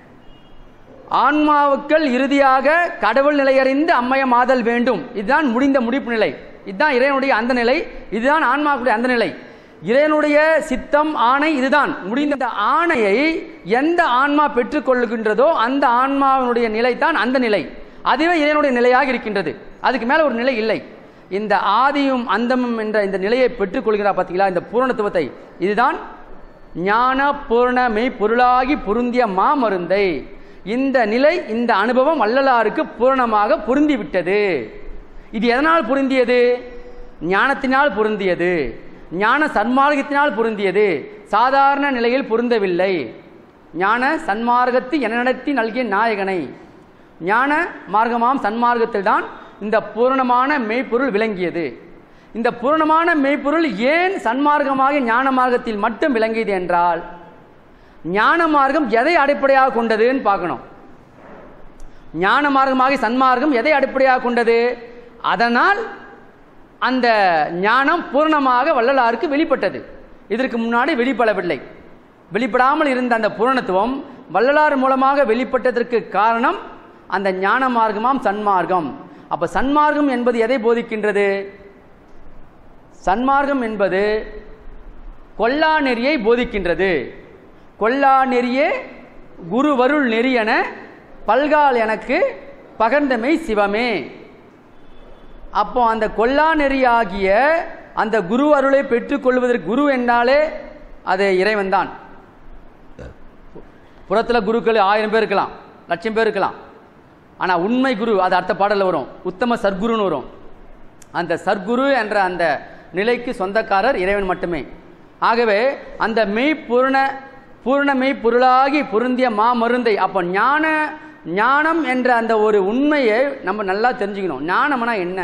ஆன்மாவுக்கள் இறுதியாக கடவுள் நிலையறிந்து அம்மையமாதல் வேண்டும். இதுதான் முடிந்த முடிப்பு நிலை. இதுதான் இறைவனுடைய அந்த நிலை. இதுதான் ஆன்மாவுடைய அந்த நிலை. இறைவனுடைய சித்தம் ஆணை இதுதான் முடிந்த ஆணையை எந்த ஆன்மா பெற்றுக்கொள்ளுகின்றதோ அந்த ஆன்மாவினுடைய நிலை தான் அந்த நிலை. அதுவே இறைவனுடைய நிலையாக இருக்கின்றது. அதுக்கு மேல ஒரு நிலை இல்லை. இந்த ஆதியும் அந்தமும் என்ற இந்த நிலையை பெற்றுக்கொள்கிறார் பார்த்தீங்களா, இந்த பூரணத்துவத்தை. இதுதான் ஞான பூரண மெய் பொருளாகி பொருந்திய மாமருந்தை. இந்த நிலை, இந்த அனுபவம் வள்ளலாருக்கு பூரணமாக பொருந்திவிட்டது. இது எதனால் பொருந்தியது? ஞானத்தினால் பொருந்தியது, ஞான சன்மார்க்கத்தினால் பொருந்தியது. சாதாரண நிலையில் பொருந்தவில்லை. ஞான சன்மார்க்கத்து என நடத்தி நல்கிய நாயகனை, ஞான மார்க்கமாம் சன்மார்க்கத்தில் தான் இந்த பூரணமான மெய்ப்பொருள் விளங்கியது. இந்த பூரணமான மெய்ப்பொருள் ஏன் சன்மார்க்கமாக ஞான மார்க்கத்தில் மட்டும் விளங்கியது என்றால், ஞான மார்க்கம் எதை அடிப்படையாக கொண்டதுன்னு பார்க்கணும். ஞான மார்க்கமாக சன்மார்க்கம் எதை அடிப்படையாக கொண்டது? அதனால் அந்த ஞானம் பூரணமாக வள்ளலாருக்கு வெளிப்பட்டது. இதற்கு முன்னாடி வெளிப்படவில்லை. வெளிப்படாமல் இருந்த அந்த பூரணத்துவம் வள்ளலார் மூலமாக வெளிப்பட்டதற்கு காரணம் அந்த ஞான மார்க்கமாம் சன்மார்க்கம். அப்ப சன்மார்க்கம் என்பது எதை போதிக்கின்றது? சன்மார்க்கம் என்பது கொல்லா நெறியை போதிக்கின்றது. கொல்லா நெறியே குருவருள் நெறியென பல்கால் எனக்கு பகர்ந்தமை சிவமே. அப்போ அந்த கொல்லா நெறியாகிய அந்த குரு அருளை பெற்றுக்கொள்வதற்கு, குரு என்றாலே அது இறைவன் தான். புறத்தில் குருக்கள் 1000 பேர் இருக்கலாம், 1,00,000 பேர் இருக்கலாம். ஆனால் உண்மை குரு அது அடுத்த பாடலில் வரும், உத்தம சர்க்குருன்னு வரும். அந்த சர்க்குரு என்ற அந்த நிலைக்கு சொந்தக்காரர் இறைவன் மட்டுமே. ஆகவே அந்த பூரண மெய் பொருளாகி பொருந்திய மாமருந்தை. அப்போ ஞானம் என்ற அந்த ஒரு உண்மையை நம்ம நல்லா தெரிஞ்சுக்கணும். ஞானம்னா என்ன?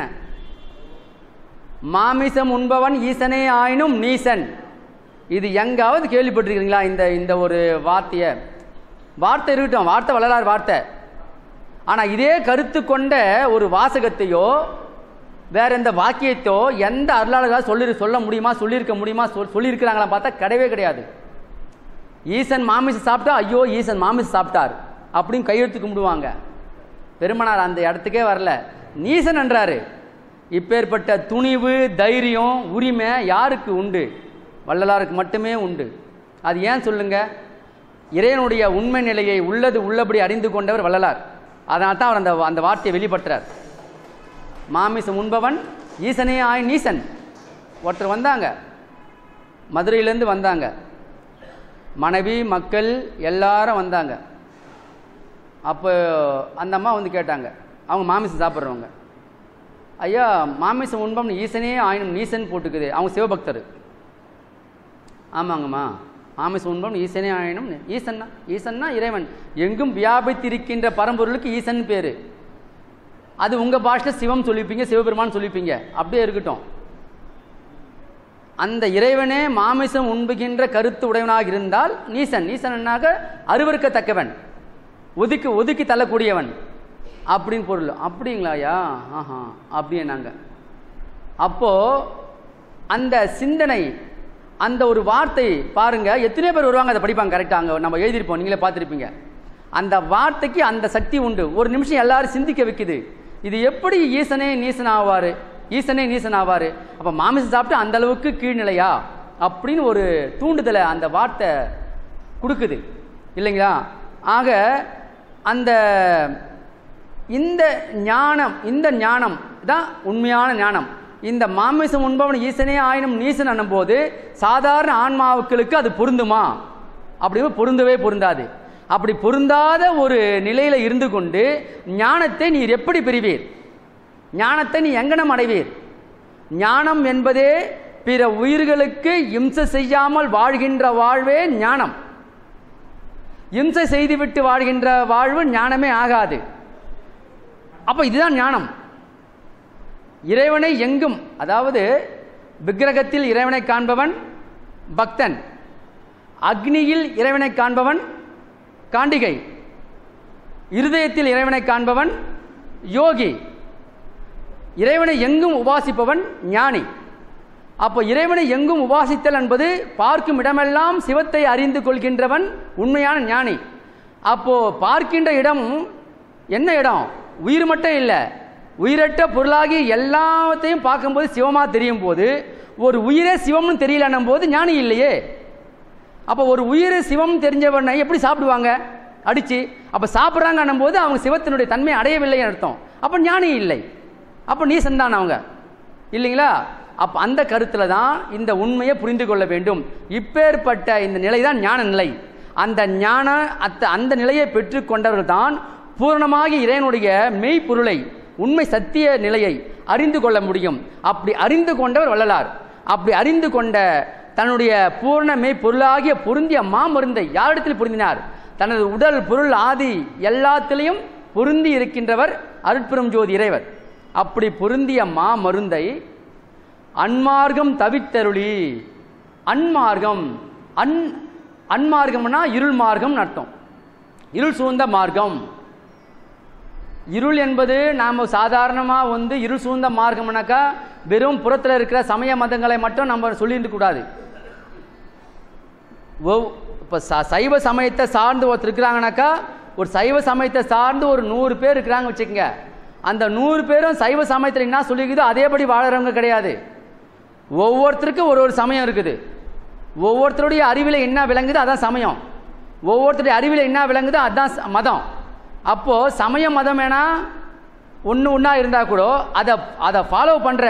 மாமிசம் உண்பவன் ஈசனே ஆயினும் நீசன். இது எங்காவது கேள்விப்பட்டிருக்கீங்களா? இந்த ஒரு வார்த்தை இருக்கட்டும், வார்த்தை வள்ளலார் வார்த்தை. ஆனால் இதே கருத்து கொண்ட ஒரு வாசகத்தையோ வேற எந்த வாக்கியத்தோ எந்த அருளாளர்களால் சொல்ல முடியுமா, சொல்லியிருக்க முடியுமா? சொல்லியிருக்கிறாங்களா பார்த்தா கிடையவே கிடையாது. ஈசன் மாமிசம் சாப்பிட்டா ஐயோ ஈசன் மாமிசம் சாப்பிட்டார் அப்படின்னு கையெழுத்து கும்பிடுவாங்க. பெருமனார் அந்த இடத்துக்கே வரல, நீசன் என்றாரு. இப்பேற்பட்ட துணிவு, தைரியம், உரிமை யாருக்கு உண்டு? வள்ளலாருக்கு மட்டுமே உண்டு. அது ஏன் சொல்லுங்க? இறைவனுடைய உண்மை நிலையை உள்ளது உள்ளபடி அறிந்து கொண்டவர் வள்ளலார். அதனால தான் அவர் அந்த வார்த்தையை வெளிப்படுத்துறார். மாமிசம் உண்பவன் ஈசனே ஆய் நீசன். ஒருத்தர் வந்தாங்க, மதுரையிலேருந்து வந்தாங்க, மனைவி மக்கள் எல்லாரும் வந்தாங்க. அப்போ அந்த அம்மா வந்து கேட்டாங்க, அவங்க மாமிசம் சாப்பிட்றவங்க, ஐயா மாமிசம் உண்பவன் ஈசனே ஆயினும் நீசன் போட்டுக்குது. அவங்க சிவபக்தர். ஆமாங்கம்மா, மாமிசம் உண்பவன் ஈசனே ஆயினும். ஈசன்னா இறைவன், எங்கும் வியாபித்திருக்கின்ற பரம்பொருளுக்கு ஈசன் பேர். அது உங்கள் பாஷையில் சிவம் சொல்லிப்பீங்க, சிவபெருமான் சொல்லிப்பீங்க, அப்படியே இருக்கட்டும். அந்த இறைவனே மாமிசம் உண்புகின்ற கருத்து உடையவனாக இருந்தால் நீசன். நீசனாக அருவருக்கத்தக்கவன், ஒதுக்கி தள்ளக்கூடியவன் அப்படின்னு பொருள். அப்படிங்களாயா? ஆஹா, அப்படியே நாங்கள். அப்போ அந்த சிந்தனை, அந்த ஒரு வார்த்தை பாருங்க, எத்தனை பேர் வருவாங்க அதை படிப்பாங்க கரெக்டாக. அங்கே நம்ம எழுதியிருப்போம், நீங்களே பார்த்துருப்பீங்க. அந்த வார்த்தைக்கு அந்த சக்தி உண்டு. ஒரு நிமிஷம் எல்லாரும் சிந்திக்க வைக்குது. இது எப்படி ஈசனே நீசன் ஆவார், ஈசனே நீசன் ஆவார்? அப்போ மாமிசம் சாப்பிட்டு அந்த அளவுக்கு கீழ்நிலையா அப்படின்னு ஒரு தூண்டுதலை அந்த வார்த்தை கொடுக்குது இல்லைங்களா? ஆக அந்த இந்த ஞானம் தான் உண்மையான ஞானம். இந்த மாமிசம் உண்பவன் ஈசனே ஆயினும் நீசன் அனும்போது சாதாரண ஆன்மாவுக்களுக்கு அது பொருந்துமா? அப்படி பொருந்தவே பொருந்தாது. அப்படி பொருந்தாத ஒரு நிலையில இருந்து கொண்டு ஞானத்தை நீர் எப்படி பெறுவீர்? ஞானத்தை நீ எங்கனம் அடைவீர்? ஞானம் என்பதே பிற உயிர்களுக்கு இம்சை செய்யாமல் வாழ்கின்ற வாழ்வே ஞானம். இம்சை செய்துவிட்டு வாழ்கின்ற வாழ்வு ஞானமே ஆகாது. அப்ப இதுதான் ஞானம். இறைவனை எங்கும், அதாவது விக்கிரகத்தில் இறைவனை காண்பவன் பக்தன், அக்னியில் இறைவனை காண்பவன் காண்டிகை, இருதயத்தில் இறைவனை காண்பவன் யோகி, இறைவனை எங்கும் உபாசிப்பவன் ஞானி. அப்போ இறைவனை எங்கும் உபாசித்தல் என்பது பார்க்கும் இடமெல்லாம் சிவத்தை அறிந்து கொள்கின்றவன் உண்மையான ஞானி. அப்போ பார்க்கின்ற இடம் என்ன இடம்? உயிர் மட்டும் இல்லை, உயிரற்ற பொருளாகி எல்லாத்தையும் பார்க்கும்போது சிவமா தெரியும் போது ஒரு உயிரே சிவம்னு தெரியலன்னும் போது ஞானி இல்லையே. அப்போ ஒரு உயிர் சிவம் தெரிஞ்சவனை எப்படி சாப்பிடுவாங்க? அடிச்சு. அப்போ சாப்பிட்றாங்கன்னும் போது அவங்க சிவத்தினுடைய தன்மை அடையவில்லை அர்த்தம். அப்போ ஞானி இல்லை, அப்போ நீசன் தான் அவங்க, இல்லைங்களா? அப்போ அந்த கருத்தில் தான் இந்த உண்மையை புரிந்து கொள்ள வேண்டும். இப்பேற்பட்ட இந்த நிலை தான் ஞான நிலை. அந்த நிலையை பெற்று கொண்டவர்கள் தான் பூரணமாகி இறைவனுடைய மெய்ப்பொருளை, உண்மை சத்திய நிலையை அறிந்து கொள்ள முடியும். அப்படி அறிந்து கொண்டவர் வள்ளலார். அப்படி அறிந்து கொண்ட தன்னுடைய பூர்ண மெய்ப்பொருளாகிய பொருந்திய மாமருந்தை யாரிடத்தில் பொருந்தினார்? தனது உடல் பொருள் ஆதி எல்லாத்திலையும் பொருந்தி இருக்கின்றவர் அருட்பெரும் ஜோதி இறைவர். அப்படி பொருந்திய மாமருந்தை அன்மார்க்கம் தவித்தருளி, அன்மார்க்கம்னா இருள் மார்க்கம் அர்த்தம், இருள் சூழ்ந்த மார்க்கம். இருள் என்பது நாம் சாதாரணமாக இருள் சூழ்ந்த மார்க்கம்னாக்கா வெறும் புறத்தில் இருக்கிற சமய மதங்களை மட்டும் நம்ம சொல்லிட்டு கூடாது. இப்போ சைவ சமயத்தை சார்ந்து ஒருத்தர் இருக்கிறாங்கனாக்கா, ஒரு சைவ சமயத்தை சார்ந்து ஒரு 100 பேர் இருக்கிறாங்க வச்சுக்கோங்க. அந்த 100 பேரும் சைவ சமயத்தில் என்ன சொல்லிக்குதோ அதேபடி வாழறவங்க கிடையாது. ஒவ்வொருத்தருக்கும் ஒரு சமயம் இருக்குது. ஒவ்வொருத்தருடைய அறிவில் என்ன விளங்குது அதான் சமயம், ஒவ்வொருத்தருடைய அறிவில் என்ன விளங்குதோ அதுதான் மதம். அப்போ சமய மதம் வேணா ஒன்றா இருந்தால் கூட அதை ஃபாலோ பண்ணுற,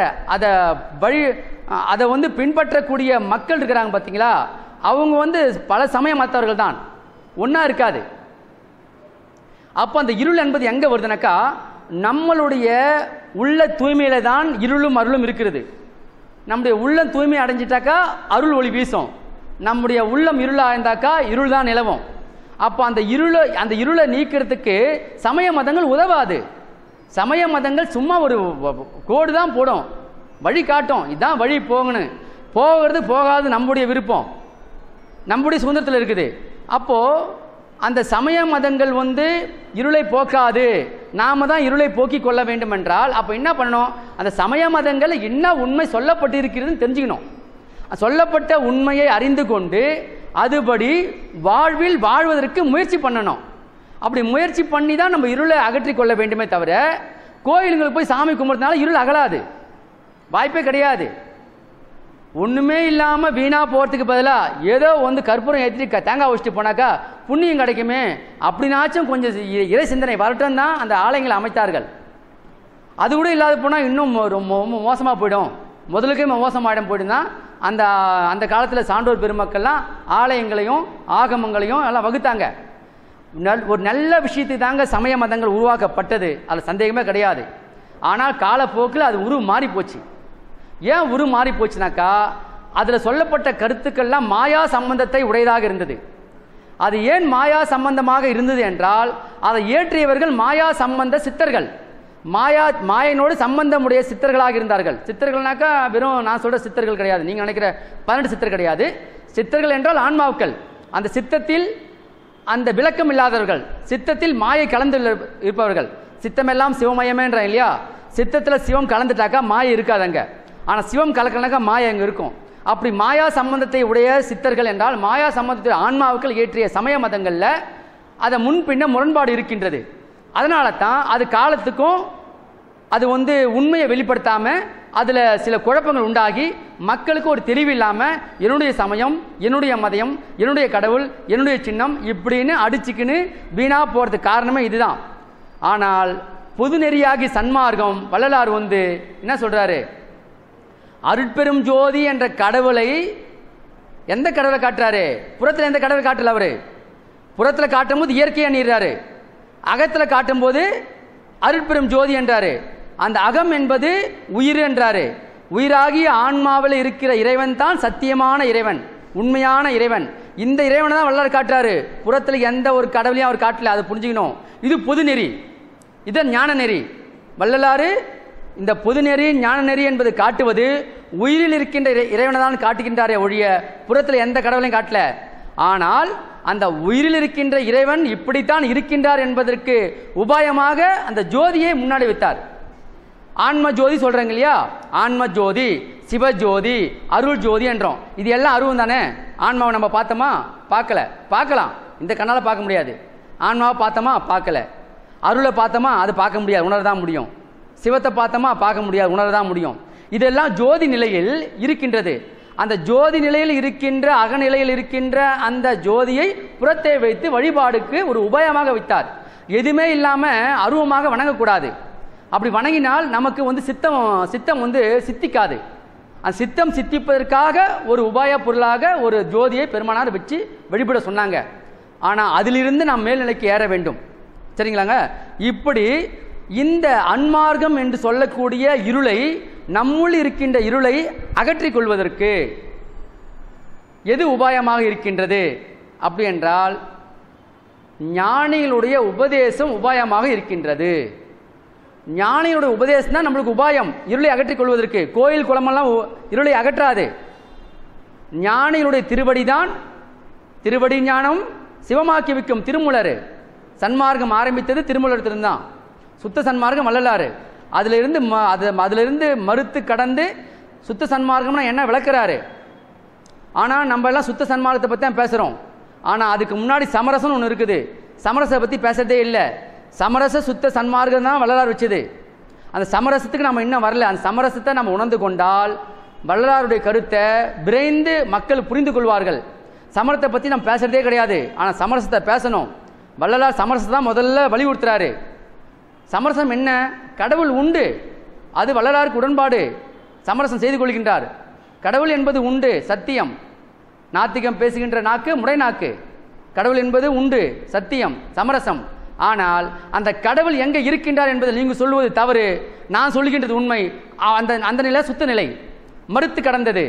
அதை பின்பற்றக்கூடிய மக்கள் இருக்கிறாங்க பார்த்தீங்களா, அவங்க பல சமய மதத்தவர்கள் தான், ஒன்றா இருக்காது. அப்போ அந்த இருள் என்பது எங்கே வருதுனாக்கா, நம்மளுடைய உள்ள தூய்மையில தான் இருளும் அருளும் இருக்கிறது. நம்முடைய உள்ளம் தூய்மை அடைஞ்சிட்டாக்கா அருள் ஒளி வீசும். நம்முடைய உள்ளம் இருளாக இருந்தாக்கா இருள் தான் நிலவும். அப்போ அந்த இருளை நீக்கிறதுக்கு சமய மதங்கள் உதவாது. சமய மதங்கள் சும்மா ஒரு கோடு தான் போடும், வழி காட்டும், இதுதான் வழி போகணும். போகிறது போகாது நம்முடைய விருப்பம், நம்முடைய சுதந்திரத்தில் இருக்குது. அப்போது அந்த சமய மதங்கள் இருளை போக்காது, நாம தான் இருளை போக்கி கொள்ள வேண்டும் என்றால் அப்போ என்ன பண்ணணும்? அந்த சமய மதங்கள் என்ன உண்மை சொல்லப்பட்டிருக்கிறதுன்னு தெரிஞ்சுக்கணும். சொல்லப்பட்ட உண்மையை அறிந்து கொண்டு அதுபடி வாழ்வில் வாழ்வதற்கு முயற்சி பண்ணணும். அப்படி முயற்சி பண்ணி தான் நம்ம இருளை அகற்றி கொள்ள வேண்டுமே தவிர கோயிலுங்களுக்கு போய் சாமி கும்பிட்றதுனால இருள் அகலாது. வாய்ப்பே கிடையாது. ஒன்றுமே இல்லாமல் வீணாக போகிறதுக்கு பதிலாக ஏதோ வந்து கற்பூரம் ஏற்றிட்டு தேங்காய் வச்சுட்டு போனாக்கா புண்ணியம் கிடைக்குமே அப்படின்னாச்சும் கொஞ்சம் இறை சிந்தனை வரட்டும் தான் அந்த ஆலயங்களை அமைத்தார்கள். அது கூட இல்லாத போனால் இன்னும் ரொம்ப மோசமாக போயிடும். முதலுக்கே மோசமாயிடம் போயிடும் தான் அந்த அந்த காலத்தில் சான்றோர் பெருமக்கள்லாம் ஆலயங்களையும் ஆகமங்களையும் எல்லாம் வகுத்தாங்க. ஒரு நல்ல விஷயத்துக்கு தாங்க சமய மதங்கள் உருவாக்கப்பட்டது, அதில் சந்தேகமே கிடையாது. ஆனால் காலப்போக்கில் அது மாறி போச்சு. ஏன் மாறி போச்சுனாக்கா அதில் சொல்லப்பட்ட கருத்துக்கள்லாம் மாயா சம்பந்தத்தை உடையதாக இருந்தது. அது ஏன் மாயா சம்பந்தமாக இருந்தது என்றால் அதை ஏற்றியவர்கள் மாயா சம்பந்த சித்தர்கள், மாயனோடு சம்பந்தமுடைய சித்தர்களாக இருந்தார்கள். சித்தர்கள்னாக்கா வெறும் நான் சொல்ற சித்தர்கள் கிடையாது, நீங்க நினைக்கிற 12 சித்தர் கிடையாது. சித்தர்கள் என்றால் ஆன்மாக்கள். அந்த சித்தத்தில் அந்த விளக்கம் இல்லாதவர்கள், சித்தத்தில் மாயை கலந்து இருப்பவர்கள். சித்தமெல்லாம் சிவமயமே என்ற இல்லையா, சித்தத்தில் சிவம் கலந்துட்டாக்கா மாயை இருக்காதங்க. ஆனால் சிவம் கலக்கலனாக்கா மாயை அங்கே இருக்கும். அப்படி மாயா சம்பந்தத்தை உடைய சித்தர்கள் என்றால் மாயா சம்பந்தத்தை ஆன்மாவுக்கள் ஏற்றிய சமய மதங்களில் அதை முன்பின்ன முரண்பாடு இருக்கின்றது. அதனால தான் அது காலத்துக்கும் அது வந்து உண்மையை வெளிப்படுத்தாமல் அதில் சில குழப்பங்கள் உண்டாகி மக்களுக்கு ஒரு தெளிவு இல்லாமல் என்னுடைய சமயம், என்னுடைய மதம், என்னுடைய கடவுள், என்னுடைய சின்னம் இப்படின்னு அடிச்சுக்கின்னு வீணாக போகிறதுக்கு காரணமே இதுதான். ஆனால் பொது நெறியாகி சன்மார்க்கம் வள்ளலார் வந்து என்ன சொல்கிறாரு, அருட்பெரும் ஜோதி என்ற கடவுளை எந்த கடவுளை காட்டுறாரு? புறத்தில் எந்த கடவுளை காட்டல. அவர் புறத்தில் காட்டும் போது இயற்கையாக நீர்றாரு, அகத்தில் காட்டும்போது அருட்பெரும் ஜோதி என்றாரு. அந்த அகம் என்பது உயிர் என்றாரு. உயிராகிய ஆன்மாவில் இருக்கிற இறைவன் தான் சத்தியமான இறைவன், உண்மையான இறைவன். இந்த இறைவனை தான் வள்ளலார் காட்டுறாரு. புறத்தில் எந்த ஒரு கடவுளையும் அவர் காட்டல, அதை புரிஞ்சுக்கணும். இது பொது நெறி, இது ஞான நெறி. வள்ளலாறு இந்த பொது நெறி ஞான நெறி என்பது காட்டுவது உயிரில் இருக்கின்ற இறைவனை தான் காட்டுகின்றாரே ஒழிய புறத்தில் எந்த கடவுளையும் காட்டல. ஆனால் அந்த உயிரில் இருக்கின்ற இறைவன் இப்படித்தான் இருக்கின்றார் என்பதற்கு உபாயமாக அந்த ஜோதியை முன்னாடி வைத்தார். ஆன்ம ஜோதி சொல்றாங்க இல்லையா, ஆன்ம ஜோதி, சிவஜோதி, அருள் ஜோதி என்றோம். இது எல்லாம் அருவம் தானே. ஆன்மாவை நம்ம பார்த்தோமா? பார்க்கல. பார்க்கலாம், இந்த கண்ணால் பார்க்க முடியாது. ஆன்மாவை பார்த்தோமா? பார்க்கல. அருளை பார்த்தோமா? அது பார்க்க முடியாது, உணரதான் முடியும். சிவத்தை பார்த்தோமா? பார்க்க முடியாது, உணரதான் முடியும். இதெல்லாம் ஜோதி நிலையில் இருக்கின்றது. அந்த ஜோதி நிலையில் இருக்கின்ற அகநிலையில் இருக்கின்ற அந்த ஜோதியை புறத்தை வைத்து வழிபாடுக்கு ஒரு உபாயமாக வைத்தார். எதுவுமே இல்லாமல் அருவமாக வணங்கக்கூடாது. அப்படி வணங்கினால் நமக்கு வந்து சித்தம் வந்து சித்திக்காது. அந்த சித்தம் சித்திப்பதற்காக ஒரு உபாய பொருளாக ஒரு ஜோதியை பெருமானார் வச்சு வழிபட சொன்னாங்க. ஆனால் அதிலிருந்து நாம் மேல்நிலைக்கு ஏற வேண்டும். சரிங்களாங்க? இப்படி இந்த அன்மார்க்கம் என்று சொல்லக்கூடிய இருளை, நம்முள் இருக்கின்ற இருளை அகற்றிக் கொள்வதற்கு எது உபாயமாக இருக்கின்றது அப்படி என்றால் ஞானிகளுடைய உபதேசம் உபாயமாக இருக்கின்றது. ஞானிகளுடைய உபதேசம் தான் நம்மளுக்கு உபாயம் இருளை அகற்றிக் கொள்வதற்கு. கோயில் குளமெல்லாம் இருளை அகற்றாது. ஞானிகளுடைய திருவடி தான், திருவடி ஞானம் சிவமாக்கி வைக்கும். திருமூலர் சன்மார்க்கம் ஆரம்பித்தது திருமூலர் திருந்தான். சுத்த சன்மார்க்கம் வள்ளலாறு. அதிலிருந்து மறுத்து கடந்து சுத்த சன்மார்க்கம்னா என்ன விளக்குறாரு. ஆனால் நம்ம எல்லாம் சுத்த சன்மார்க்கத்தை பற்றி தான் பேசுகிறோம். ஆனால் அதுக்கு முன்னாடி சமரசம்னு ஒன்று இருக்குது. சமரசத்தை பற்றி பேசுறதே இல்லை. சமரச சுத்த சன்மார்க்கம் தான் வள்ளலார் வச்சது. அந்த சமரசத்துக்கு நம்ம இன்னும் வரல. அந்த சமரசத்தை நம்ம உணர்ந்து கொண்டால் வள்ளலாருடைய கருத்தை விரைந்து மக்கள் புரிந்து கொள்வார்கள். சமரசத்தை பற்றி நம்ம பேசுறதே கிடையாது, ஆனால் சமரசத்தை பேசணும். வள்ளலார் சமரசத்தை தான் முதல்ல வலியுறுத்துறாரு. சமரசம் என்ன? கடவுள் உண்டு, அது வள்ளலாருக்கு உடன்பாடு. சமரசம் செய்து கொள்கின்றார். கடவுள் என்பது உண்டு, சத்தியம். நாத்திகம் பேசுகின்ற நாக்கு முறை நாக்கு. கடவுள் என்பது உண்டு, சத்தியம், சமரசம். ஆனால் அந்த கடவுள் எங்கே இருக்கின்றார் என்பதை நீங்கள் சொல்லுவது தவறு, நான் சொல்லுகின்றது உண்மை. அந்த நிலை சுத்த நிலை, மறுத்து கடந்தது.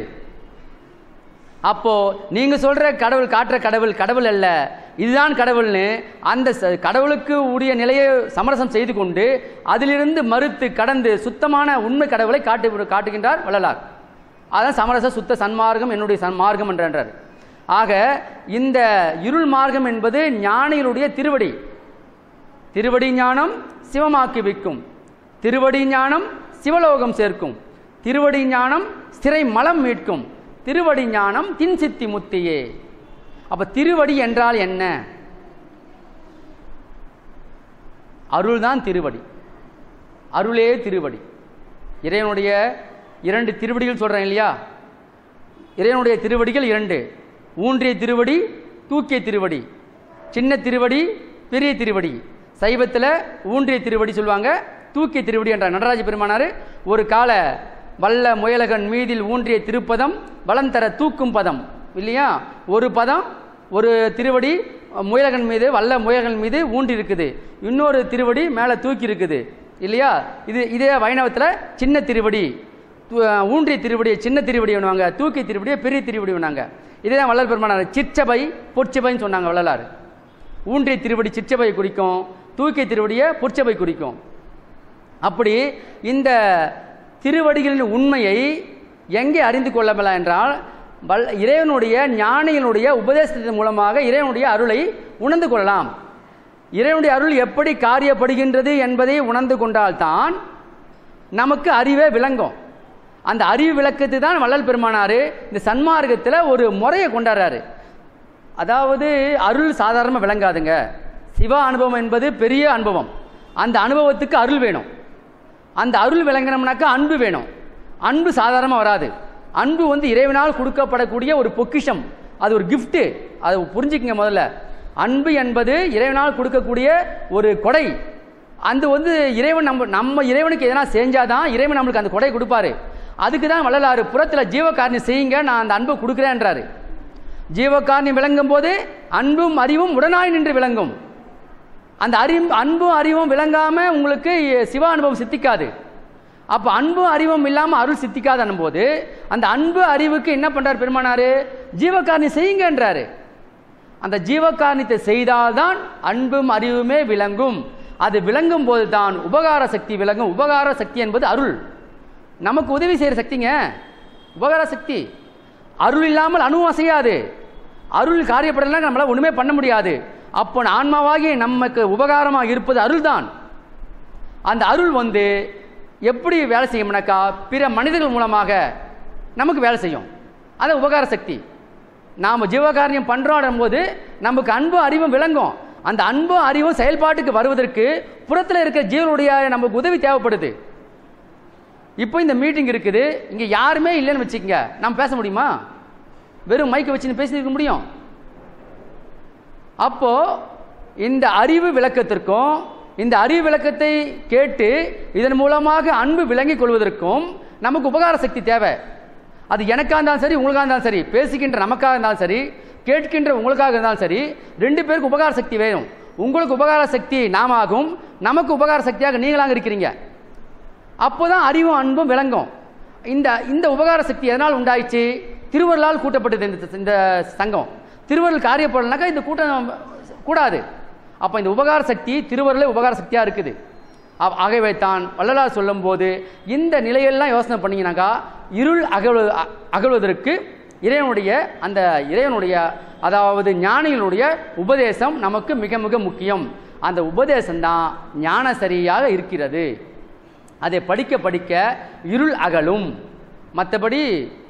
அப்போ நீங்க சொல்ற கடவுள் காட்டுற கடவுள் கடவுள் அல்ல, இதுதான் கடவுள்னு அந்த கடவுளுக்கு உரிய நிலையை சமரசம் செய்து கொண்டு அதிலிருந்து மறுத்து கடந்து சுத்தமான உண்மை கடவுளை காட்டுகின்றார் வள்ளலார். அதான் சமரச சுத்த சன்மார்க்கம் என்னுடைய சன்மார்க்கம் என்றார். ஆக இந்த இருள் மார்க்கம் என்பது ஞானிகளுடைய திருவடி. திருவடி ஞானம் சிவமாக்கி வைக்கும். திருவடி ஞானம் சிவலோகம் சேர்க்கும். திருவடி ஞானம் சிறை மலம் மீட்கும். திருவடி ஞானம் தின் சித்தி முத்தியே. அப்ப திருவடி என்றால் என்ன? அருள் தான் திருவடி. அருளே திருவடி. இறைவனுடைய 2 திருவடிகள் சொல்கிறேன் இல்லையா? இறைவனுடைய திருவடிகள் 2. ஊன்றிய திருவடி, தூக்கிய திருவடி, சின்ன திருவடி, பெரிய திருவடி. சைவத்தில் ஊன்றிய திருவடி சொல்லுவாங்க, தூக்கிய திருவடி என்ற நடராஜ பெருமானார் ஒரு கால வல்ல முயலகன் மீதில் ஊன்றிய திருப்பதம் வளம் தர தூக்கும் பதம் இல்லையா? ஒரு பதம், ஒரு திருவடி முயலகன் மீது, வல்ல முயலகன் மீது ஊன்றி இருக்குது, இன்னொரு திருவடி மேலே தூக்கி இருக்குது இல்லையா? இதே வைணவத்தில் சின்ன திருவடி, ஊன்றிய திருவடியை சின்ன திருவடி வேணுவாங்க, தூக்கிய திருவடியை பெரிய திருவடி வேணாங்க. இதே தான் வள்ளல் பெருமானார் சிற்சபை பொற்சபைன்னு சொன்னாங்க வள்ளலார். ஊன்றிய திருவடி சிற்சபை குறிக்கும், தூக்கிய திருவடியை பொற்சபை குறிக்கும். அப்படி இந்த திருவடிகளின் உண்மையை எங்கே அறிந்து கொள்ளலாம் என்றால், இறைவனுடைய ஞானிகளுடைய உபதேசத்தின் மூலமாக இறைவனுடைய அருளை உணர்ந்து கொள்ளலாம். இறைவனுடைய அருள் எப்படி காரியப்படுகின்றது என்பதை உணர்ந்து கொண்டால்தான் நமக்கு அறிவே விளங்கும். அந்த அறிவு விளக்கத்து தான் வள்ளல் பெருமானார் இந்த சன்மார்க்கத்தில் ஒரு முறையை கொண்டாடுறாரு. அதாவது அருள் சாதாரணமாக விளங்காதுங்க. சிவ அனுபவம் என்பது பெரிய அனுபவம். அந்த அனுபவத்துக்கு அருள் வேணும். அந்த அருள் விளங்கணும்னாக்கா அன்பு வேணும். அன்பு சாதாரணமாக வராது. அன்பு இறைவனால் கொடுக்கப்படக்கூடிய ஒரு பொக்கிஷம், அது ஒரு கிஃப்ட்டு. அதை புரிஞ்சுக்கங்க முதல்ல. அன்பு என்பது இறைவனால் கொடுக்கக்கூடிய ஒரு கொடை. அந்த இறைவன் நம்ம இறைவனுக்கு எதனா செஞ்சாதான் இறைவன் நம்மளுக்கு அந்த கொடை கொடுப்பாரு. அதுக்கு தான் வள்ளலார் புறத்தில் ஜீவகாரணியம் செய்யுங்க, நான் அந்த அன்பை கொடுக்குறேன்றாரு. ஜீவகாரணியம் விளங்கும் போது அன்பும் அறிவும் உடனாய் நின்று விளங்கும். அந்த அன்பும் அறிவும் விளங்காம உங்களுக்கு சிவ அனுபவம் சித்திக்காது. அப்போ அன்பும் அறிவும் இல்லாமல் அருள் சித்திக்காதன்னும் போது அந்த அன்பு அறிவுக்கு என்ன பண்றார் பெருமானார்? ஜீவகாரணியம் செய்யுங்கன்றாரு. அந்த ஜீவகாரணியத்தை செய்தால்தான் அன்பும் அறிவுமே விளங்கும். அது விளங்கும் போது தான் உபகார சக்தி விளங்கும். உபகார சக்தி என்பது அருள், நமக்கு உதவி செய்கிற சக்திங்க உபகார சக்தி. அருள் இல்லாமல் அணுவும் அசையாது. அருள் காரியப்படலாம் நம்மளால் ஒன்றுமே பண்ண முடியாது. அப்போ ஆன்மாவாகி நமக்கு உபகாரமாக இருப்பது அருள் தான். அந்த அருள் எப்படி வேலை செய்யும்னாக்கா பிற மனிதர்கள் மூலமாக நமக்கு வேலை செய்யும். அது உபகார சக்தி. நாம் ஜீவகாரணியம் பண்ணுறோம் போது நமக்கு அன்பு அறிவும் விளங்கும். அந்த அன்பு அறிவும் செயல்பாட்டுக்கு வருவதற்கு புறத்தில் இருக்கிற ஜீவனுடைய நமக்கு உதவி தேவைப்படுது. இப்போ இந்த மீட்டிங் இருக்குது, இங்கே யாருமே இல்லைன்னு வச்சுக்கோங்க, நம்ம பேச முடியுமா? வெறும் மைக்கை வச்சுன்னு பேசியிருக்க முடியும்? அப்போ இந்த அறிவு விளக்கத்திற்கும் இந்த அறிவு விளக்கத்தை கேட்டு இதன் மூலமாக அன்பு விளங்கிக் கொள்வதற்கும் நமக்கு உபகார சக்தி தேவை. அது எனக்காக இருந்தாலும் சரி, உங்களுக்காக இருந்தாலும் சரி, பேசுகின்ற நமக்காக இருந்தாலும் சரி, கேட்கின்ற உங்களுக்காக இருந்தாலும் சரி, 2 பேருக்கு உபகார சக்தி வேணும். உங்களுக்கு உபகார சக்தி நாமாகும், நமக்கு உபகார சக்தியாக நீங்களாக இருக்கிறீங்க. அப்போதான் அறிவும் அன்பும் விளங்கும். இந்த உபகார சக்தி எதனால் உண்டாயிடுச்சு? திருவருளால் கூட்டப்பட்டது இந்த சங்கம். திருவருள் காரியப்படலனாக்கா இந்த கூட்டம் கூடாது. அப்போ இந்த உபகார சக்தி திருவருளே உபகார சக்தியாக இருக்குது. ஆகவே தான் வள்ளலார் சொல்லும் போது இந்த நிலையெல்லாம் யோசனை பண்ணிங்கனாக்கா இருள் அகழ்வதற்கு இறைவனுடைய அதாவது ஞானிகளுடைய உபதேசம் நமக்கு மிக மிக முக்கியம். அந்த உபதேசம்தான் ஞான சரியாக இருக்கிறது. அதை படிக்க படிக்க இருள் அகலும். மற்றபடி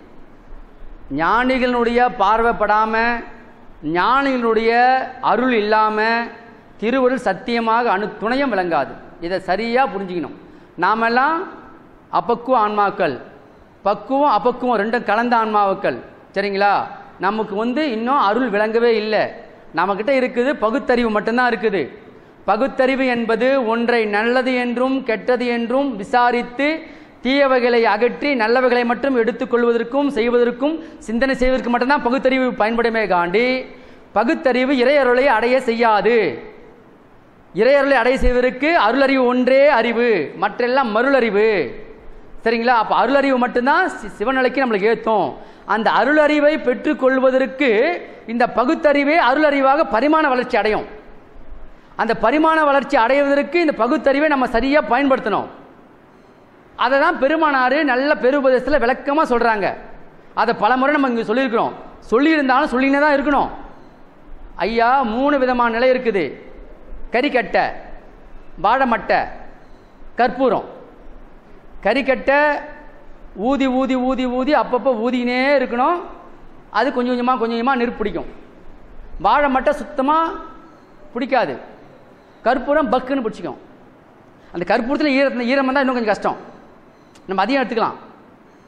ஞானிகளுடைய பார்வைப்படாமல், ஞானிகளுடைய அருள் இல்லாமல் திருவருள் சத்தியமாக துணையும் விளங்காது. இதை சரியாக புரிஞ்சுக்கணும். நாமெல்லாம் அப்பக்குவ ஆன்மாக்கள், பக்குவம் அப்பக்குவம் ரெண்டும் கலந்த ஆன்மாவுக்கள். சரிங்களா? நமக்கு இன்னும் அருள் விளங்கவே இல்லை. நம்மக்கிட்ட இருக்குது பகுத்தறிவு மட்டும்தான் இருக்குது. பகுத்தறிவு என்பது ஒன்றை நல்லது என்றும் கெட்டது என்றும் விசாரித்து தீயவைகளை அகற்றி நல்லவைகளை மட்டும் எடுத்துக்கொள்வதற்கும் செய்வதற்கும் சிந்தனை செய்வதற்கு மட்டும்தான் பகுத்தறிவு பயன்படுமே காண்டி பகுத்தறிவு இறையருளை அடைய செய்யாது. இறையருளை அடைய செய்வதற்கு அருளறிவு ஒன்றே அறிவு, மற்றெல்லாம் மருளறிவு. சரிங்களா? அப்போ அருளறிவு மட்டும்தான் சிவநிலைக்கு நம்மளுக்கு ஏற்றும். அந்த அருளறிவை பெற்றுக்கொள்வதற்கு இந்த பகுத்தறிவே அருளறிவாக பரிமாண வளர்ச்சி அடையும். அந்த பரிமாண வளர்ச்சி அடைவதற்கு இந்த பகுத்தறிவை நம்ம சரியாக பயன்படுத்தணும். அதை தான் பெருமானார் நல்ல பெருபதேசத்தில் விளக்கமாக சொல்கிறாங்க. அதை பல முறை நம்ம இங்கே சொல்லியிருக்கிறோம். சொல்லியிருந்தாலும் சொல்லினே தான் இருக்கணும். ஐயா 3 விதமான நிலை இருக்குது. கறிக்கட்டை, வாழைமட்டை, கற்பூரம். கறிக்கட்டை ஊதி ஊதி ஊதி ஊதி அப்பப்போ ஊதினே இருக்கணும். அது கொஞ்சம் கொஞ்சமாக நெருப்பு பிடிக்கும். வாழைமட்டை சுத்தமாக பிடிக்காது. கற்பூரம் பக்குன்னு பிடிச்சிக்கும். அந்த கற்பூரத்தில் ஈரம் வந்தால் இன்னும் கொஞ்சம் கஷ்டம். நம்ம அதிகம் எடுத்துக்கலாம்.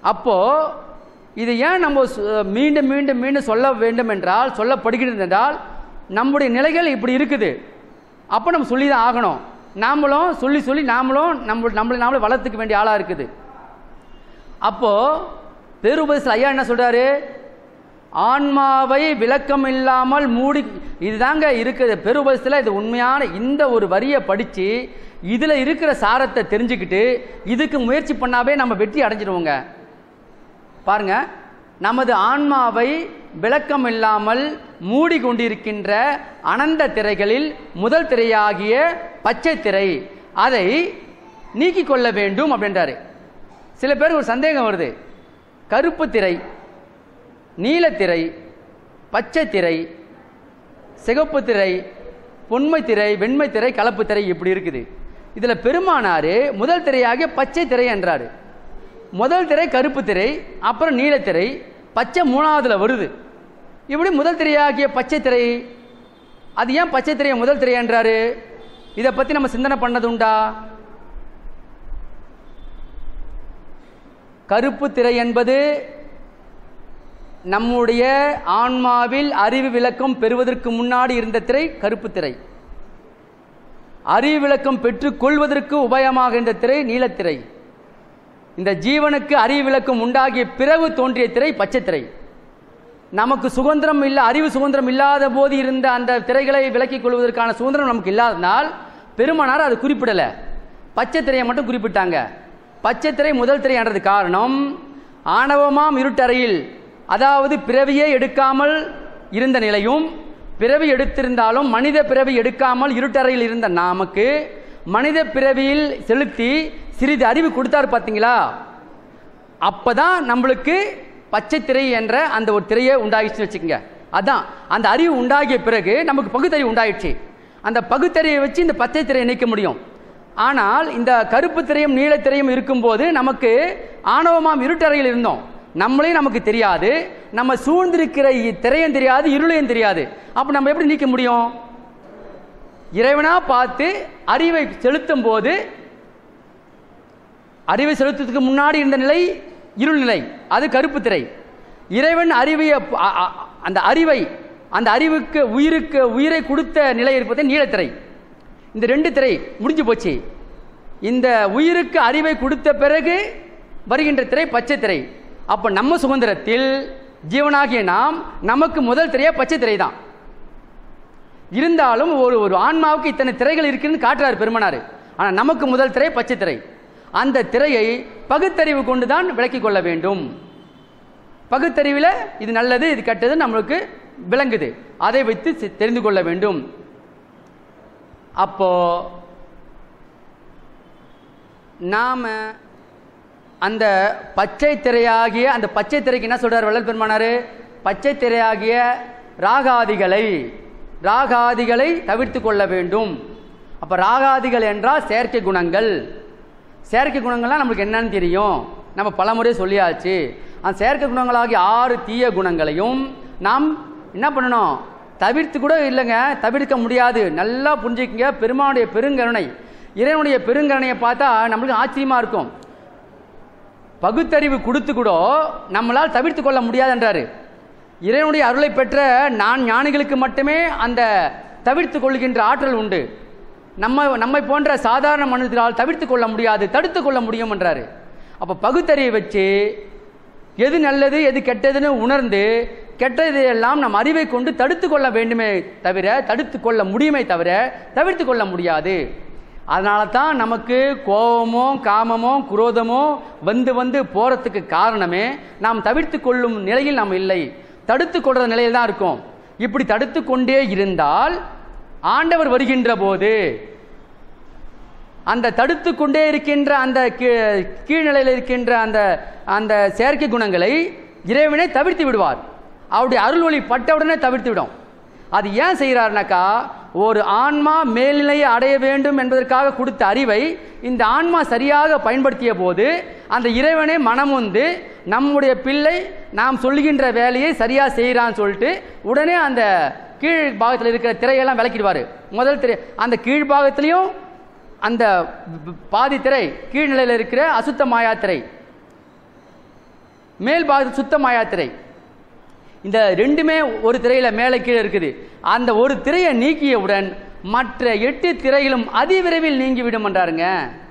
அப்போது இது ஏன் நம்ம மீண்டும் மீண்டும் மீண்டும் சொல்ல வேண்டும் என்றால், சொல்லப்படுகிறது என்றால், நம்முடைய நிலைகள் இப்படி இருக்குது. அப்போ நம்ம சொல்லி தான் ஆகணும். நாமளும் சொல்லி சொல்லி நாமளும் நம்மளை வளர்த்துக்க வேண்டிய ஆளாக இருக்குது. அப்போது பேருபதேசத்தில் ஐயா என்ன சொல்கிறாரு? ஆன்மாவை விளக்கம் இல்லாமல் மூடி, இதுதாங்க இருக்குது பெருபதேசத்தில். இது உண்மையான இந்த ஒரு வரியை படித்து இதில் இருக்கிற சாரத்தை தெரிஞ்சுக்கிட்டு இதுக்கு முயற்சி பண்ணாவே நம்ம வெற்றி அடைஞ்சிடுவோங்க. பாருங்க, நமது ஆன்மாவை விளக்கம் இல்லாமல் மூடிக்கொண்டிருக்கின்ற அனந்த திரைகளில் முதல் திரையாகிய பச்சை திரை, அதை நீக்கிக் கொள்ள வேண்டும் அப்படின்றாரு. சில பேருக்கு ஒரு சந்தேகம் வருது, கருப்பு திரை, நீலத்திரை, பச்சை திரை, சிகப்பு திரை, பொன்மை திரை, வெண்மை திரை, கலப்பு திரை இப்படி இருக்குது. இதில் பெருமானார் முதல் திரையாகிய பச்சை திரை என்றார். முதல் திரை கருப்பு திரை, அப்புறம் நீலத்திரை, பச்சை மூணாவதுல வருது. இப்படி முதல் திரையாகிய பச்சை திரை, அது ஏன் பச்சை திரையை முதல் திரை என்றாரு? இதை பற்றி நம்ம சிந்தனை பண்ணது உண்டா? கருப்பு திரை என்பது நம்முடைய ஆன்மாவில் அறிவு விளக்கம் பெறுவதற்கு முன்னாடி இருந்த திரை கருப்பு திரை. அறிவு விளக்கம் பெற்றுக் கொள்வதற்கு உபயமாக இருந்த திரை நீலத்திரை. இந்த ஜீவனுக்கு அறிவு விளக்கம் உண்டாகிய பிறகு தோன்றிய திரை பச்சை திரை. நமக்கு சுதந்திரம் இல்லை, அறிவு சுதந்திரம் இல்லாத போது இருந்த அந்த திரைகளை விலக்கிக் கொள்வதற்கான சுதந்திரம் நமக்கு இல்லாதனால் பெருமானார் அது குறிப்பிடலை, பச்சை திரையை மட்டும் குறிப்பிட்டாங்க. பச்சை திரை முதல் திரை என்றது காரணம், ஆணவமாம் இருட்டறையில், அதாவது பிறவியே எடுக்காமல் இருந்த நிலையும், பிறவி எடுத்திருந்தாலும் மனித பிறவி எடுக்காமல் இருட்டறையில் இருந்த நமக்கு மனித பிறவியில் செலுத்தி சிறிது அறிவு கொடுத்தார் பார்த்தீங்களா? அப்பதான் நம்மளுக்கு பச்சை திரை என்ற அந்த ஒரு திரையை உண்டாயிடுச்சுன்னு வச்சுக்கோங்க. அதான் அந்த அறிவு உண்டாகிய பிறகு நமக்கு பகுத்தறிவு உண்டாயிடுச்சு. அந்த பகுத்தறிவை வச்சு இந்த பச்சை திரையை நீக்க முடியும். ஆனால் இந்த கருப்பு திரையும் நீலத்திரையும் இருக்கும்போது நமக்கு ஆணவமாம் இருட்டறையில் இருந்தோம், நம்மளையும் நமக்கு தெரியாது, நம்ம சூழ்ந்திருக்கிற திரையும் தெரியாது, இருளையும் தெரியாது. அப்போ நம்ம எப்படி நீக்க முடியும்? இறைவனா பார்த்து அறிவை செலுத்தும் போது, அறிவை செலுத்துறதுக்கு முன்னாடி இருந்த நிலை இருள் நிலை, அது கருப்பு திரை. இறைவன் அறிவைய அந்த அறிவை, அந்த அறிவுக்கு உயிரை கொடுத்த நிலை இருப்பது நீலத்திரை. இந்த ரெண்டு திரை முடிஞ்சு போச்சு. இந்த உயிருக்கு அறிவை கொடுத்த பிறகு வருகின்ற திரை பச்சை திரை. அப்போ நம்ம சுதந்திரத்தில் ஜீவனாகிய நாம், நமக்கு முதல் திரையா பச்சை திரை தான். இருந்தாலும் ஒரு ஆன்மாவுக்கு இத்தனை திரைகள் இருக்குன்னு காட்டுறாரு பெருமானார். ஆனால் நமக்கு முதல் திரை பச்சை திரை. அந்த திரையை பகுத்தறிவு கொண்டு தான் விளக்கிக் கொள்ள வேண்டும். பகுத்தறிவில் இது நல்லது இது கெட்டது நம்மளுக்கு விளங்குது, அதை வைத்து தெரிந்து கொள்ள வேண்டும். அப்போ நாம அந்த பச்சை திரையாகிய, அந்த பச்சை திரைக்கு என்ன சொல்றார் வள்ளல் பெருமானார்? பச்சை திரையாகிய ராகாதிகளை தவிர்த்து கொள்ள வேண்டும். அப்போ ராகாதிகள் என்றால் செயற்கை குணங்கள். செயற்கை குணங்கள்லாம் நம்மளுக்கு என்னன்னு தெரியும், நம்ம பலமுறை சொல்லியாச்சு. அந்த செயற்கை குணங்களாகிய 6 தீய குணங்களையும் நாம் என்ன பண்ணணும்? தவிர்த்து கூட இல்லைங்க, தவிர்க்க முடியாது. நல்லா புரிஞ்சுக்கங்க, பெருமானுடைய பெருங்கருணை, இறைவனுடைய பெருங்கருணையை பார்த்தா நம்மளுக்கு ஆச்சரியமா இருக்கும். பகுத்தறிவு கொடுத்து கூட நம்மளால் தவிர்த்து கொள்ள முடியாதுன்றாரு. இறைவனுடைய அருளை பெற்ற ஞானிகளுக்கு மட்டுமே அந்த தவிர்த்து கொள்கின்ற ஆற்றல் உண்டு. நம்மை போன்ற சாதாரண மனிதர்களால் தவிர்த்து கொள்ள முடியாது, தடுத்து கொள்ள முடியும் என்றாரு. அப்போ பகுத்தறிவை வச்சு எது நல்லது எது கெட்டதுன்னு உணர்ந்து, கெட்டதையெல்லாம் நம் அறிவை கொண்டு தடுத்து கொள்ள வேண்டுமே தவிர, தடுத்து கொள்ள முடியுமே தவிர தவிர்த்து கொள்ள முடியாது. அதனால தான் நமக்கு கோபமோ காமமோ குரோதமோ வந்து போகிறதுக்கு காரணமே நாம் தவிர்த்து கொள்ளும் நிலையில் நாம் இல்லை, தடுத்து கொள்கிற நிலையில் தான் இருக்கும். இப்படி தடுத்து கொண்டே இருந்தால் ஆண்டவர் வருகின்ற போது அந்த தடுத்து கொண்டே இருக்கின்ற அந்த கீழ்நிலையில் இருக்கின்ற அந்த செயற்கை குணங்களை இறைவனை தவிர்த்து விடுவார். அவருடைய அருள் ஒளி பட்டவுடனே தவிர்த்து விடும். அது ஏன் செய்கிறார்னாக்கா, ஒரு ஆன்மா மேல்நிலையை அடைய வேண்டும் என்பதற்காக கொடுத்த அறிவை இந்த ஆன்மா சரியாக பயன்படுத்திய போது அந்த இறைவனை மனம் வந்து நம்முடைய பிள்ளை நாம் சொல்லுகின்ற வேலையை சரியாக செய்கிறான்னு சொல்லிட்டு உடனே அந்த கீழ் பாகத்தில் இருக்கிற திரையெல்லாம் விளக்கிடுவார். முதல் திரை, அந்த கீழ்பாகத்திலையும் அந்த பாதி திரை கீழ்நிலையில் இருக்கிற அசுத்த மாயா திரை, மேல் பாகத்தில் சுத்த மாயாத்திரை. இந்த ரெண்டுமே ஒரு திரையில் மேலே கீழே இருக்குது. அந்த ஒரு திரையை நீக்கியவுடன் மற்ற 8 திரைகளும் அதிவிரைவில் நீங்கிவிடும் என்றாருங்க.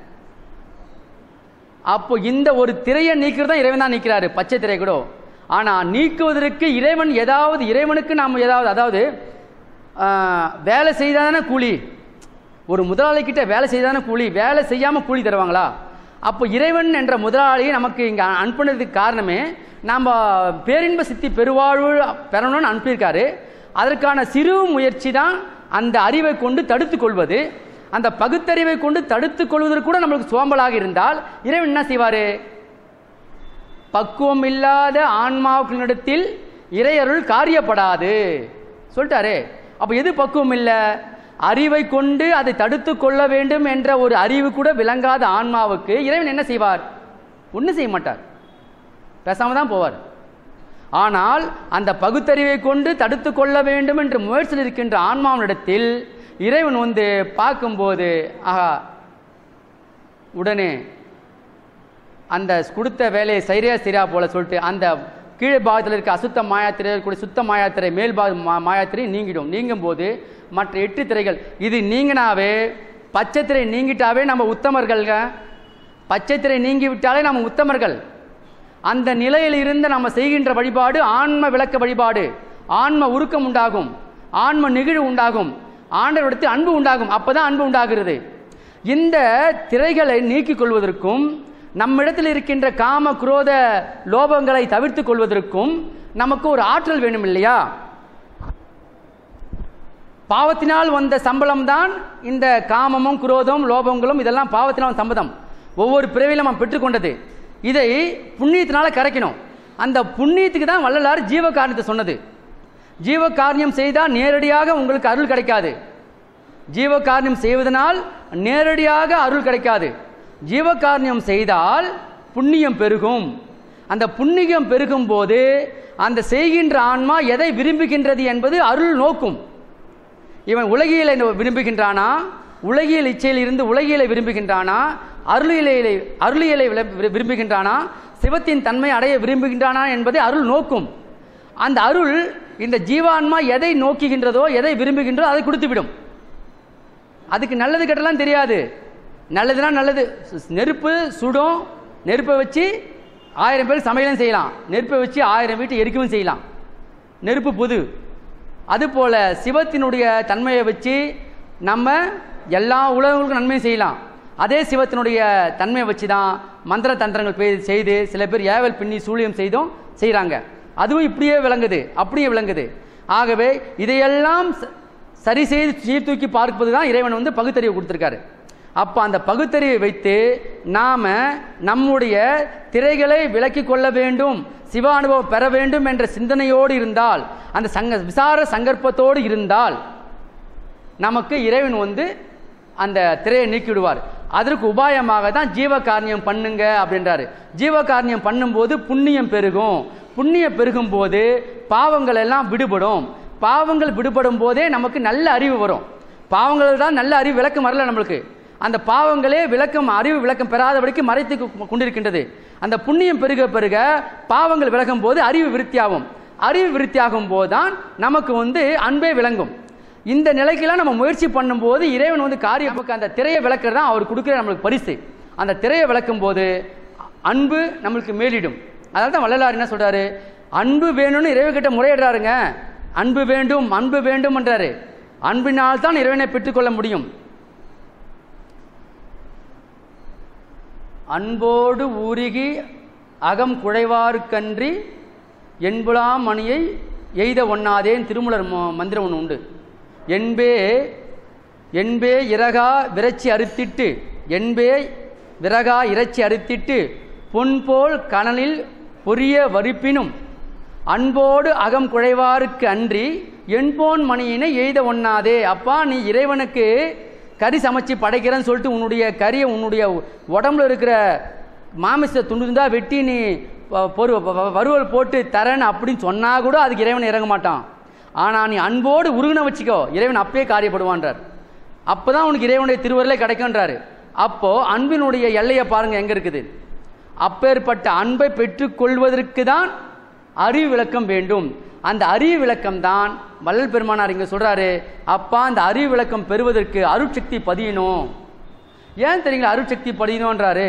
அப்போ இந்த ஒரு திரையை நீக்கிறது தான் இறைவன் தான் நீக்கிறாரு, பச்சை திரை கூட. ஆனால் நீக்குவதற்கு இறைவனுக்கு நாம் ஏதாவது, அதாவது வேலை செய்தாதானே கூலி. ஒரு முதலாளி கிட்ட வேலை செய்தாதானே கூலி, வேலை செய்யாமல் கூலி தருவாங்களா? அப்போ இறைவன் என்ற முதலாளியை நமக்கு இங்கே அனுப்பினதுக்கு காரணமே நாம் பேரின்ப சித்தி பெருவாழ்வு பெறணும்னு அனுப்பியிருக்காரு. அதற்கான சிறு முயற்சி தான் அந்த அறிவை கொண்டு தடுத்து கொள்வது. அந்த பகுத்தறிவை கொண்டு தடுத்து கொள்வதற்கு கூட நம்மளுக்கு சோம்பலாக இருந்தால் இறைவன் என்ன செய்வார்? பக்குவம் இல்லாத ஆன்மாக்களிடத்தில் இறையருள் காரியப்படாது சொல்லிட்டாரு. அப்போ எது பக்குவம் இல்லை? அறிவை கொண்டு அதை தடுத்து கொள்ள வேண்டும் என்ற ஒரு அறிவு கூட விளங்காத ஆன்மாவுக்கு இறைவன் என்ன செய்வார்? ஒன்றும் செய்ய மாட்டார், பேசாம தான் போவார். ஆனால் அந்த பகுத்தறிவை கொண்டு தடுத்து கொள்ள வேண்டும் என்று முயற்சியில் இருக்கின்ற ஆன்மாவினிடத்தில் இறைவன் பார்க்கும்போது உடனே அந்த கொடுத்த வேலையை சரியா போல சொல்லிட்டு அந்த கீழே பாகத்தில் இருக்க அசுத்த மாயாத்திரை கூட சுத்த மாயாத்திரை மேல் பாக மாயாத்திரை நீங்கும் போது மற்ற 8 திரைகள் இது நீங்கினாவே, பச்சை திரை நீங்கிட்டாவே நம்ம உத்தமர்கள்க. பச்சை திரை நீங்கிவிட்டாலே நம்ம உத்தமர்கள். அந்த நிலையில் இருந்து நம்ம செய்கின்ற வழிபாடு ஆன்ம விளக்க வழிபாடு. ஆன்ம உருக்கம் உண்டாகும், ஆன்ம நெகிழ்வு உண்டாகும், ஆண்டவரிடத்தில் அன்பு உண்டாகும். அப்பதான் அன்பு உண்டாகிறது. இந்த திரைகளை நீக்கிக் கொள்வதற்கும் நம்மிடத்தில் இருக்கின்ற காம குரோத லோபங்களை தவிர்த்து கொள்வதற்கும் நமக்கு ஒரு ஆற்றல் வேணும் இல்லையா? பாவத்தினால் வந்த சம்பளம் தான் இந்த காமமும் குரோதம் லோபங்களும். இதெல்லாம் பாவத்தினால் சம்பதம், ஒவ்வொரு பிறவிலும் நாம் பெற்றுக்கொண்டது. இதை புண்ணியத்தினால கரைக்கணும். அந்த புண்ணியத்துக்கு தான் வள்ளலார் ஜீவகாரணத்தை சொன்னது. ஜீவகாரியம் செய்தால் நேரடியாக உங்களுக்கு அருள் கிடைக்காது. ஜீவகாரியம் செய்வதனால் நேரடியாக அருள் கிடைக்காது. ஜீவகாரியம் செய்தால் புண்ணியம் பெருகும். அந்த புண்ணியம் பெருகும் போது அந்த செய்கின்ற ஆன்மா எதை விரும்புகின்றது என்பது அருள் நோக்கும். இவன் உலகியலை விரும்புகின்றானா, உலகியல் இச்சையில் இருந்து உலகியலை விரும்புகின்றானா, அருளியலை விரும்புகின்றானா, சிவத்தின் தன்மை அடைய விரும்புகின்றானா என்பதை அருள் நோக்கும். அந்த அருள் இந்த ஜீவான்மா எதை நோக்குகின்றதோ எதை விரும்புகின்றதோ அதை கொடுத்துவிடும். அதுக்கு நல்லது கெட்டலாம் தெரியாது. நல்லதுனா நல்லது, நெருப்பு சுடும், நெருப்பை வச்சு 1000 பேர் சமையலும் செய்யலாம், நெருப்பை வச்சு 1000 வீட்டை எரிக்கவும் செய்யலாம், நெருப்பு பொது. அதுபோல சிவத்தினுடைய தன்மையை வச்சு நம்ம எல்லா உலகங்களுக்கும் நன்மை செய்யலாம். அதே சிவத்தினுடைய தன்மையை வச்சு தான் மந்திர தந்திரங்கள் செய்து சில பேர் ஏவல் பின்னி சூழியம் செய்தும் செய்கிறாங்க. அதுவும் இப்படியே விளங்குது, அப்படியே விளங்குது. ஆகவே இதையெல்லாம் சரி செய்து சீர்தூக்கி பார்ப்பது தான் இறைவன் பகுத்தறிவு கொடுத்துருக்காரு. அப்போ அந்த பகுத்தறிவை வைத்து நாம் நம்முடைய திரைகளை விலக்கி கொள்ள வேண்டும், சிவ அனுபவம் பெற வேண்டும் என்ற சிந்தனையோடு இருந்தால், அந்த விசார சங்கற்பத்தோடு இருந்தால் நமக்கு இறைவன் அந்த திரையை நீக்கிவிடுவார். அதற்கு உபாயமாக தான் ஜீவகாரணியம் பண்ணுங்க அப்படின்றாரு. ஜீவகாரணியம் பண்ணும்போது புண்ணியம் பெருகும். புண்ணியம் பெருகும் போது பாவங்கள் எல்லாம் விடுபடும். பாவங்கள் விடுபடும் போதே நமக்கு நல்ல அறிவு வரும். பாவங்கள் தான் நல்ல அறிவு விளக்கம் வரல நம்மளுக்கு. அந்த பாவங்களே அறிவு விளக்கம் பெறாதபடிக்கு மறைத்து கொண்டிருக்கின்றது. அந்த புண்ணியம் பெருக பெருக பாவங்கள் விலகும் போது அறிவு விருத்தியாகும். அறிவு விருத்தியாகும் போதுதான் நமக்கு அன்பே விளங்கும். இந்த நிலைக்கெல்லாம் நம்ம முயற்சி பண்ணும்போது இறைவன் காரியத்துக்கு அந்த திரையை விளக்குறது தான் அவர் கொடுக்குற நம்மளுக்கு பரிசு. அந்த திரையை விளக்கும் போது அன்பு நம்மளுக்கு மேலிடும். அதனால தான் வள்ளலார் என்ன சொல்றாரு? அன்பு வேணும்னு இறைவன்கிட்ட முறையிடுறாருங்க. அன்பு வேண்டும், அன்பு வேண்டும் என்றாரு. அன்பினால் தான் இறைவனை பெற்றுக்கொள்ள முடியும். அன்போடு ஊருகி அகம் குழைவாருக்கன்றி என்புலாம் மணியை எய்த ஒண்ணாதேன் திருமலர் மந்திரம் ஒன்று உண்டு. என்பே இறகா விரச்சி அறுத்திட்டு, என்பே விறகா இறைச்சி அறுத்திட்டு பொன்போல் கனலில் பொரிய வரிப்பினும் அன்போடு அகம் குழைவாருக்கு அன்றி என்போன் மணியினை எய்த ஒண்ணாதே. அப்பா, நீ இறைவனுக்கு கறி சமைச்சு படைக்கிறேன்னு சொல்லிட்டு உன்னுடைய கறியை உன்னுடைய உடம்புல இருக்கிற மாமிச துண்டுந்தா வெட்டி நீ வறுவல் போட்டு தரேன்னு அப்படின்னு சொன்னா கூட அதுக்கு இறைவன் இறங்க மாட்டான். ஆனால் நீ அன்போடு உருகுன வச்சுக்கோ, இறைவன் அப்பயே காரியப்படுவான்றார். அப்போதான் உனக்கு இறைவனுடைய திருவருளே கிடைக்கும்ன்றாரு. அப்போ அன்பினுடைய எல்லையை பாருங்க எங்க இருக்குது. அப்பேற்பட்ட அன்பை பெற்றுக்கொள்வதற்கு தான் அறிவு விளக்கம் வேண்டும். அந்த அறிவு விளக்கம் தான் வள்ளல் பெருமானார் இங்கே சொல்றாரு, அப்பா அந்த அறிவு விளக்கம் பெறுவதற்கு அருட்சக்தி பதியணும். ஏன் தெரியுங்களா அருட்சக்தி பதியணுன்றாரு?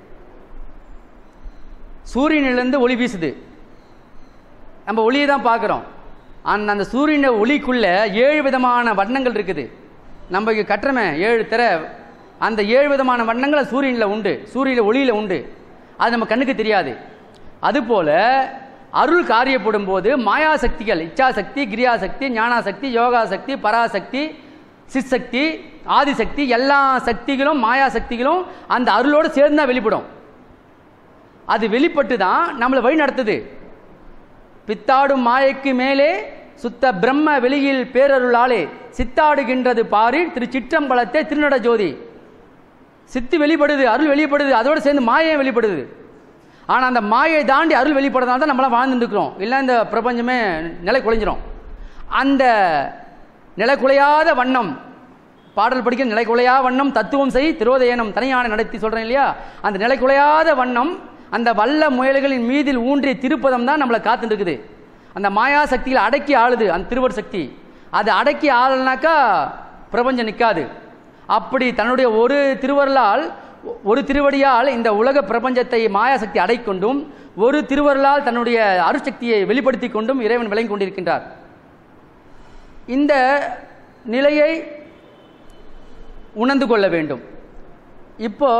சூரியனிலிருந்து ஒளி வீசுது, நம்ம ஒளியை தான் பார்க்குறோம். அந்த சூரியன் ஒளிக்குள்ள 7 விதமான வண்ணங்கள் இருக்குது. நம்ம இங்கே கட்டுறமே 7 திரை, அந்த 7 விதமான வண்ணங்கள் சூரியனில் உண்டு, சூரியனில் ஒளியில் உண்டு. அது நம்ம கண்ணுக்கு தெரியாது. அதுபோல அருள் காரியப்படும் போது மாயாசக்திகள், இச்சாசக்தி, கிரியாசக்தி, ஞானாசக்தி, யோகாசக்தி, பராசக்தி, சிற்சக்தி, ஆதிசக்தி, எல்லா சக்திகளும் மாயாசக்திகளும் அந்த அருளோடு சேர்ந்து தான் வெளிப்படும். அது வெளிப்பட்டு தான் நம்மளை வழி நடத்துது. பித்தாடும் மாயைக்கு மேலே சுத்த பிரம்ம வெளியில் பேரருளாலே சித்தாடுகின்றது பாரில் திரு சிற்றம்பலத்தை திருநட ஜோதி. சித்து வெளிப்படுது, அருள் வெளிப்படுது, அதோடு சேர்ந்து மாயை வெளிப்படுது. ஆனால் அந்த மாயை தாண்டி அருள் வெளிப்படுறதுனால தான் நம்மளாம் வாழ்ந்துட்டு இருக்கிறோம். இல்லை இந்த பிரபஞ்சமே நிலை குலைஞ்சிரும். அந்த நிலை குலையாத வண்ணம், பாடல் படிக்கிற நிலை குலையா வண்ணம் தத்துவம் செய் திரோதயனம் தனியான நடத்தி சொல்கிறேன் இல்லையா, அந்த நிலை குலையாத வண்ணம் அந்த வல்ல முயல்களின் மீதில் ஊன்றிய திருப்பதம் தான் நம்மளை காத்துட்டு இருக்குது. அந்த மாயா சக்தியில் அடக்கி ஆளுது அந்த திருவர் சக்தி. அது அடக்கி ஆளனாக்கா பிரபஞ்சம் நிற்காது. அப்படி தன்னுடைய ஒரு திருவருளால், ஒரு திருவடியால் இந்த உலக பிரபஞ்சத்தை மாயாசக்தி அடைக்கொண்டும், ஒரு திருவருளால் தன்னுடைய அருட்சக்தியை வெளிப்படுத்தி கொண்டும் இறைவன் விளங்கி கொண்டிருக்கின்றார். இந்த நிலையை உணர்ந்து கொள்ள வேண்டும். இப்போ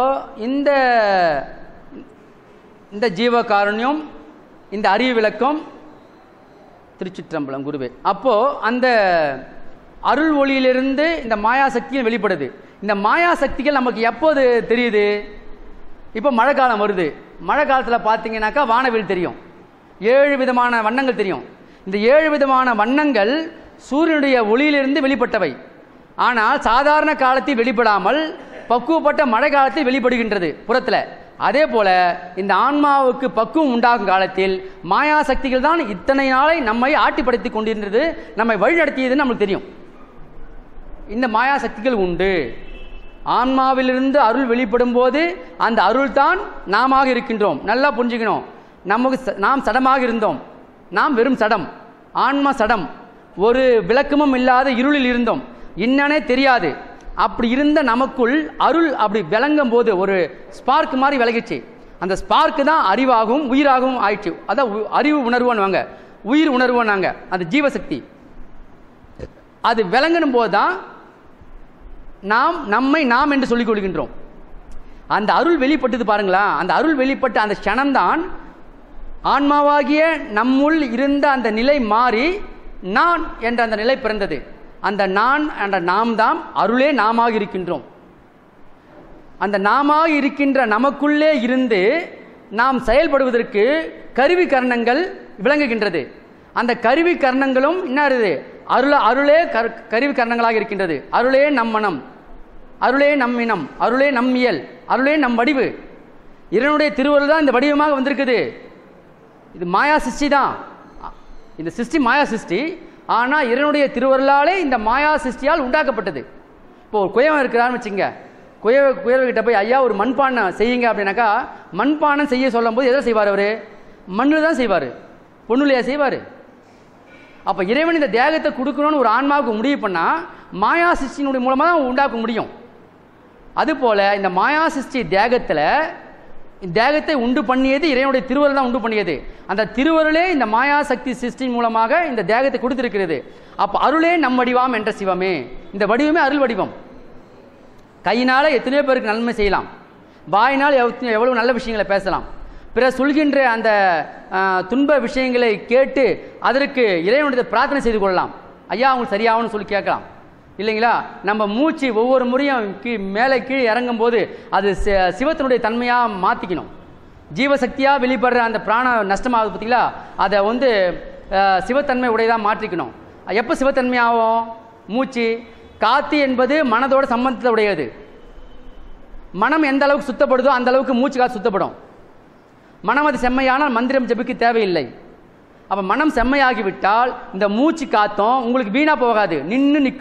இந்த ஜீவகாருண்யம், இந்த அறிவு விளக்கம், திருச்சிற்றம்பலம் குருவே. அப்போ அந்த அருள் ஒளியிலிருந்து இந்த மாயாசக்தியும் வெளிப்படுது. இந்த மாயாசக்திகள் நமக்கு எப்போது தெரியுது? இப்போ மழை காலம் வருது. மழை காலத்தில் பார்த்தீங்கன்னாக்கா வானவில் தெரியும், 7 விதமான வண்ணங்கள் தெரியும். இந்த 7 விதமான வண்ணங்கள் சூரியனுடைய ஒளியிலிருந்து வெளிப்பட்டவை. ஆனால் சாதாரண காலத்தில் வெளிப்படாமல் பக்குவப்பட்ட மழை காலத்தில் வெளிப்படுகின்றது புறத்தில். அதே போல இந்த ஆன்மாவுக்கு பக்குவம் உண்டாகும் காலத்தில் மாயாசக்திகள் தான் இத்தனை நாளை நம்மை ஆட்டிப்படுத்தி கொண்டிருந்தது, நம்மை வழிநடத்தியதுன்னு நமக்கு தெரியும். இந்த மாயாசக்திகள் உண்டு. ஆன்மாவிலிருந்து அருள் வெளிப்படும் போது அந்த அருள் தான் நாம இருக்கின்றோம். நல்லா புரிஞ்சுக்கணும். நாம் சடமாக இருந்தோம், நாம் வெறும் சடம், ஆன்மா சடம், ஒரு விளக்கமும் இல்லாத இருளில் இருந்தோம், என்னன்னே தெரியாது. அப்படி இருந்த நமக்குள் அருள் அப்படி விளங்கும் போது ஒரு ஸ்பார்க் மாதிரி விளங்கிச்சு. அந்த ஸ்பார்க்கு தான் அறிவாகவும் உயிராகவும் ஆயிடுச்சு. அதான் அறிவு உணர்வுன்னுவாங்க, உயிர் உணர்வுன்னாங்க, அந்த ஜீவசக்தி. அது விளங்கணும் போது தான் நாம் என்று சொல்லிக் கொள்கின்றோம். அந்த அருள் வெளிப்பட்டது பாருங்களா. அந்த அருள் வெளிப்பட்ட அந்த க்ஷணம்தான் ஆன்மாவாகிய நம்முள் இருந்த அந்த நிலை மாறி நான் என்ற அந்த நிலை பிறந்தது. அந்த நான் என்ற நாம் தான் அருளே நாமாக இருக்கின்றோம். அந்த நாமாக இருக்கின்ற நமக்குள்ளே இருந்து நாம் செயல்படுவதற்கு கருவி கரணங்கள் விளங்குகின்றது. அந்த கருவி கரணங்களும் என்ன இருக்குது? அருளே கருவி கரணங்களாக இருக்கின்றது. அருளே நம் மனம், அருளே நம்மினம், அருளே நம்மியல், அருளே நம் வடிவு. இறைவனுடைய திருவருள் தான் இந்த வடிவமாக வந்திருக்குது. இது மாயா சிருஷ்டி தான். இந்த சிருஷ்டி மாயா சிருஷ்டி. ஆனால் இறைவனுடைய திருவருளாலே இந்த மாயா சிருஷ்டியால் உண்டாக்கப்பட்டது. இப்போ ஒரு குயவன் இருக்கிறான்னு வச்சுங்க, குயவர்கிட்ட போய் ஐயா ஒரு மண்பானை செய்யுங்க அப்படின்னாக்கா, மண்பானை செய்ய சொல்லும் போது எதை செய்வார்? அவர் மண்ணில் தான் செய்வார், பொண்ணுலையா செய்வார். அப்போ இறைவன் இந்த தேகத்தை கொடுக்கணும்னு ஒரு ஆன்மாவுக்கு முடிவு பண்ணால் மாயா சிருஷ்டியினுடைய மூலமாக தான் உண்டாக்க முடியும். அதுபோல் இந்த மாயா சிருஷ்டி தேகத்தை உண்டு பண்ணியது இறைவனுடைய திருவருள் தான் உண்டு பண்ணியது. அந்த திருவருளே இந்த மாயா சக்தி சிருஷ்டியின் மூலமாக இந்த தேகத்தை கொடுத்திருக்கிறது. அப்போ அருளே நம் வடிவாம் என்ற சிவமே, இந்த வடிவமே அருள் வடிவம். கையினால் எத்தனையோ பேருக்கு நன்மை செய்யலாம், வாயினால் எவ்வளவு நல்ல விஷயங்களை பேசலாம், பிற சொல்கின்ற அந்த துன்ப விஷயங்களை கேட்டு அதற்கு இறைவனுடைய பிரார்த்தனை செய்து கொள்ளலாம். ஐயா அவங்களுக்கு சரியாகணும்னு சொல்லி கேட்கலாம் இல்லைங்களா. நம்ம மூச்சு ஒவ்வொரு முறையும் மேலே கீழே இறங்கும் போது அது சிவத்தினுடைய தன்மையாக மாற்றிக்கணும். ஜீவசக்தியாக வெளிப்படுற அந்த பிராண நஷ்டமாகுது பார்த்தீங்களா, அதை சிவத்தன்மை உடையதாக மாற்றிக்கணும். எப்போ சிவத்தன்மை ஆகும்? மூச்சு. காற்று என்பது மனதோட சம்பந்தத்தை உடையது. மனம் எந்த அளவுக்கு சுத்தப்படுதோ அந்த அளவுக்கு மூச்சு காற்று சுத்தப்படும். மனம் அது செம்மையானால் மந்திரம் ஜபிக்க தேவையில்லை. அப்போ மனம் செம்மையாகிவிட்டால் இந்த மூச்சு காத்தும் உங்களுக்கு வீணாக போகாது, நின்று நிற்கும்.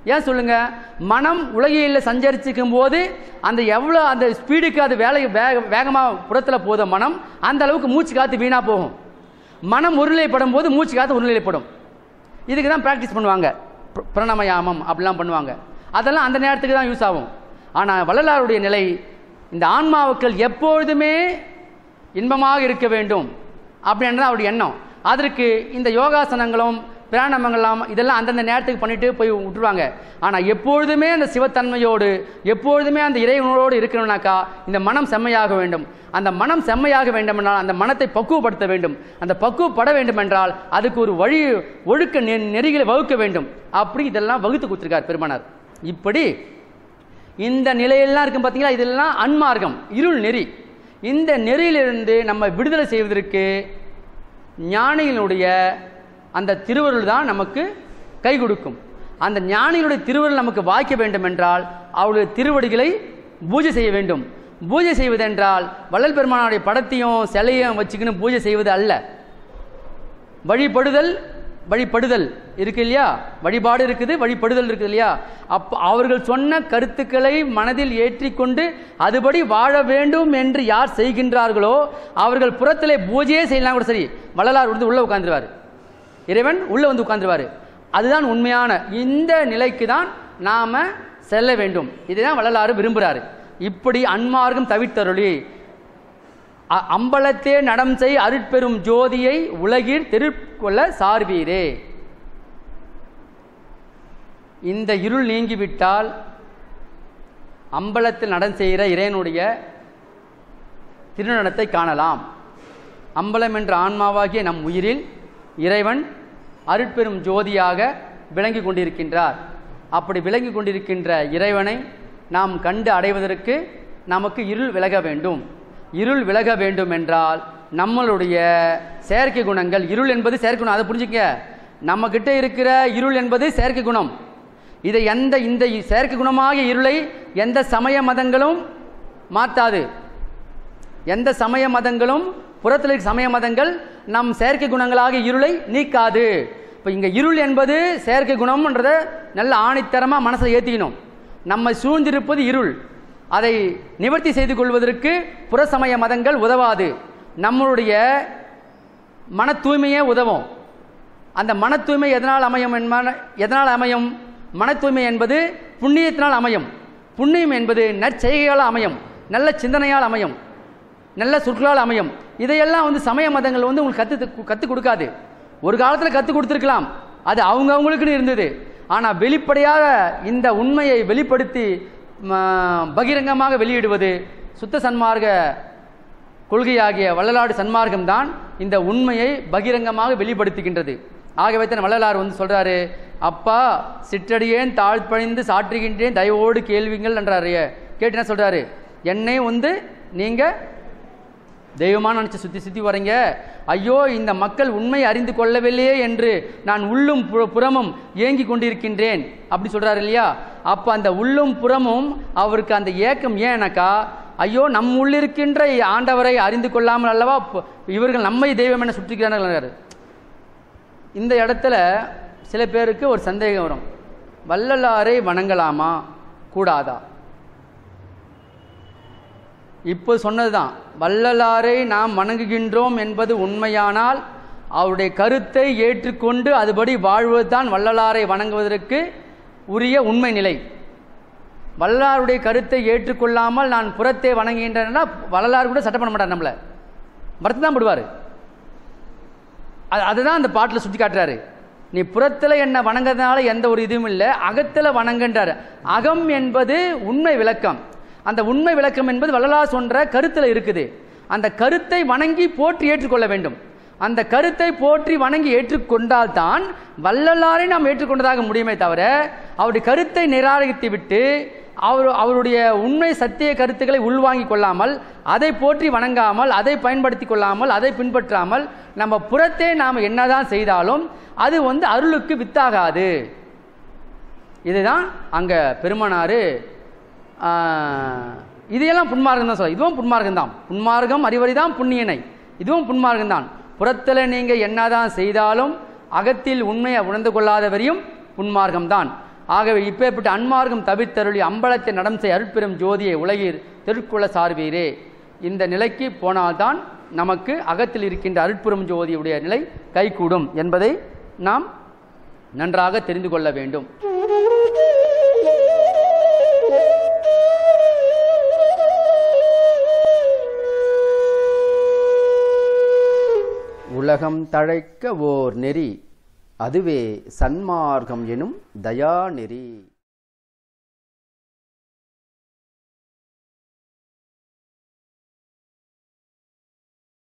ஏன் சொல்லுங்க, மனம் உலகில் சஞ்சரிச்சிக்கும் போது அந்த எவ்வளோ அந்த ஸ்பீடுக்கு அது வேகமாக புறத்தில் போதும் மனம், அந்த அளவுக்கு மூச்சு காற்று வீணாக போகும். மனம் ஒருநிலைப்படும் போது மூச்சு காற்று ஒருநிலைப்படும். இதுக்கு தான் ப்ராக்டிஸ் பண்ணுவாங்க, பிரணமயாமம் அப்படிலாம் பண்ணுவாங்க. அதெல்லாம் அந்த நேரத்துக்கு தான் யூஸ் ஆகும். ஆனால் வள்ளலாருடைய நிலை, இந்த ஆன்மாவுக்கள் எப்பொழுதுமே இன்பமாக இருக்க வேண்டும் அப்படின்றது அவருடைய எண்ணம். அதற்கு இந்த யோகாசனங்களும் பிராணாயாமங்களாம் இதெல்லாம் அந்தந்த நேரத்துக்கு பண்ணிட்டு போய் விட்டுருவாங்க. ஆனால் எப்பொழுதுமே அந்த சிவத்தன்மையோடு எப்பொழுதுமே அந்த இறைவனோடு இருக்கணும்னாக்கா இந்த மனம் செம்மையாக வேண்டும். அந்த மனம் செம்மையாக வேண்டும் என்றால் அந்த மனத்தை பக்குவப்படுத்த வேண்டும். அந்த பக்குவப்பட வேண்டும் என்றால் அதுக்கு ஒரு வழி ஒழுக்க நெறிகளை வகுக்க வேண்டும். அப்படி இதெல்லாம் வகுத்து கொடுத்துருக்கார் பெருமானார். இப்படி இந்த நிலையெல்லாம் இருக்கும் பார்த்தீங்களா, இதெல்லாம் அன்மார்க்கம், இருள் நெறி. இந்த நெறியிலிருந்து நம்ம விடுதலை செய்வதற்கு ஞானிகளுடைய அந்த திருவருள் தான் நமக்கு கை கொடுக்கும். அந்த ஞானிகளுடைய திருவருள் நமக்கு வாய்க்க வேண்டும் என்றால் அவருடைய திருவடிகளை பூஜை செய்ய வேண்டும். பூஜை செய்வதென்றால் வள்ளல் பெருமானுடைய படத்தையும் சிலையும் வச்சுக்கின்னு பூஜை செய்வது அல்ல. வழிபடுதல் இருக்கு இல்லையா, வழிபாடு இருக்குது, வழிபடுதல் இருக்குது இல்லையா. அப்போ அவர்கள் சொன்ன கருத்துக்களை மனதில் ஏற்றிக்கொண்டு அதுபடி வாழ வேண்டும் என்று யார் செய்கின்றார்களோ அவர்கள் புறத்திலே பூஜையே செய்யலாம் கூட சரி, வள்ளலார் வந்து உள்ளே உட்கார்ந்துருவார், இறைவன் உள்ளே வந்து உட்கார்ந்துருவார். அதுதான் உண்மையான இந்த நிலைக்கு தான் நாம் செல்ல வேண்டும். இதுதான் வள்ளலார் விரும்புகிறார். இப்படி அன்மார்க்கம் தவிர்த்தருளி அம்பலத்தே நடம் செய் அருட்பெரும் ஜோதியை உலகில் தெருக்கொள்ள சார்வீரே. இந்த இருள் நீங்கிவிட்டால் அம்பலத்தில் நடம் செய்கிற இறைவனுடைய திருநடத்தை காணலாம். அம்பலம் என்ற ஆன்மாவாகிய நம் உயிரில் இறைவன் அருட்பெரும் ஜோதியாக விளங்கி கொண்டிருக்கின்றார். அப்படி விளங்கி கொண்டிருக்கின்ற இறைவனை நாம் கண்டு அடைவதற்கு நமக்கு இருள் விலக வேண்டும். இருள் விலக வேண்டும் என்றால் நம்மளுடைய செயற்கை குணங்கள், இருள் என்பது செயற்கை குணம், அதை புரிஞ்சுக்க. நம்மக்கிட்ட இருக்கிற இருள் என்பது செயற்கை குணம். இதை இந்த செயற்கை குணமாகிய இருளை எந்த சமய மதங்களும் மாற்றாது. எந்த சமய மதங்களும், புறத்தில் இருக்க சமய மதங்கள் நம் செயற்கை குணங்களாக இருளை நீக்காது. இப்போ இங்கே இருள் என்பது செயற்கை குணம்ன்றதை நல்ல ஆணித்தரமாக மனசில் ஏற்றிக்கணும். நம்மை சூழ்ந்திருப்பது இருள். அதை நிவர்த்தி செய்து கொள்வதற்கு புற சமய மதங்கள் உதவாது. நம்மளுடைய மன தூய்மையே உதவும். அந்த மன தூய்மை எதனால் அமையும்? மன தூய்மை என்பது புண்ணியத்தினால் அமையும். புண்ணியம் என்பது நற்செய்கையால் அமையும், நல்ல சிந்தனையால் அமையும், நல்ல சொற்களால் அமையும். இதையெல்லாம் வந்து சமய மதங்கள் வந்து உங்களுக்கு கற்றுக் கொடுக்காது. ஒரு காலத்தில் கற்றுக் கொடுத்துருக்கலாம், அது அவங்களுக்குன்னு இருந்தது. ஆனால் வெளிப்படையாக இந்த உண்மையை வெளிப்படுத்தி பகிரங்கமாக வெளியிடுவது சுத்த சன்மார்க்க கொள்கையாகிய வள்ளலாடு சன்மார்க்கம்தான் இந்த உண்மையை பகிரங்கமாக வெளிப்படுத்துகின்றது. ஆகவே தான் வள்ளலார் வந்து சொல்கிறாரு, அப்பா சிற்றடியேன் தாழ்பணிந்து சாற்றுகின்றேன் தயவோடு கேள்விங்கள் என்றாரு. கேட்டு என்ன சொல்கிறாரு, என்னை வந்து நீங்கள் தெய்வமாக நினச்சி சுற்றி வரீங்க, ஐயோ இந்த மக்கள் உண்மை அறிந்து கொள்ளவில்லையே என்று நான் உள்ளும் புறமும் ஏங்கி கொண்டிருக்கின்றேன் அப்படி சொல்கிறாரு இல்லையா. அப்போ அந்த உள்ளும் புறமும் அவருக்கு அந்த ஏக்கம் ஏன்னாக்கா, ஐயோ நம் உள்ளிருக்கின்ற ஆண்டவரை அறிந்து கொள்ளாமல் அல்லவா இவர்கள் நம்மை தெய்வம் என சுற்றிக்கிறார்கள். இந்த இடத்துல சில பேருக்கு ஒரு சந்தேகம் வரும், வள்ளலாரை வணங்கலாமா கூடாதா? இப்போ சொன்னதுதான், வள்ளலாரை நாம் வணங்குகின்றோம் என்பது உண்மையானால் அவருடைய கருத்தை ஏற்றுக்கொண்டு அதுபடி வாழ்வதுதான் வள்ளலாரை வணங்குவதற்கு உரிய உண்மை நிலை. வள்ளலாருடைய கருத்தை ஏற்றுக்கொள்ளாமல் நான் புறத்தை வணங்குகின்றேன்னா வள்ளலார் கூட சட்டை பண்ண மாட்டார், நம்மளை மறுத்து தான் விடுவார். அதுதான் அந்த பாட்டில் சுட்டி காட்டுறாரு. நீ புறத்தில் என்ன வணங்குறதுனால எந்த ஒரு இதுவும் இல்லை, அகத்தில் வணங்குன்றார். அகம் என்பது உண்மை விளக்கம். அந்த உண்மை விளக்கம் என்பது வள்ளலார் சொல்ற கருத்தில் இருக்குது. அந்த கருத்தை வணங்கி போற்றி ஏற்றுக்கொள்ள வேண்டும். அந்த கருத்தை போற்றி வணங்கி ஏற்றுக்கொண்டால்தான் வள்ளலாரை நாம் ஏற்றுக்கொண்டதாக முடியுமே தவிர அவருடைய கருத்தை நிராகரித்து விட்டு அவருடைய உண்மை சத்திய கருத்துக்களை உள்வாங்கி கொள்ளாமல், அதை போற்றி வணங்காமல், அதை பயன்படுத்தி கொள்ளாமல், அதை பின்பற்றாமல் நம்ம புறத்தே நாம் என்னதான் செய்தாலும் அது வந்து அருளுக்கு வித்தாகாது. இதுதான் அங்கே பெருமானார் இதையெல்லாம் புன்மார்க்கம் தான் சொல்ல. இதுவும் புன்மார்க்கம் தான். புன்மார்க்கம் அறிவறி தான் புண்ணியனை. இதுவும் புன்மார்க்கம் தான். புறத்தில் நீங்கள் என்னதான் செய்தாலும் அகத்தில் உண்மையை உணர்ந்து கொள்ளாதவரையும் புன்மார்க்கம் தான். ஆகவே இப்பேற்பட்ட அன்மார்க்கம் தவிர்த்தருளி அம்பலத்தை நடம் செய் அருட்பெரும் ஜோதியை உலகீர் திருக்குள்ள சார்வீரே. இந்த நிலைக்கு போனால்தான் நமக்கு அகத்தில் இருக்கின்ற அருட்பெரும் ஜோதியுடைய நிலை கைகூடும் என்பதை நாம் நன்றாக தெரிந்து கொள்ள வேண்டும். உலகம் தழைக்க ஓர் நெறி, அதுவே சன்மார்க்கம் எனும் தயா நெறி.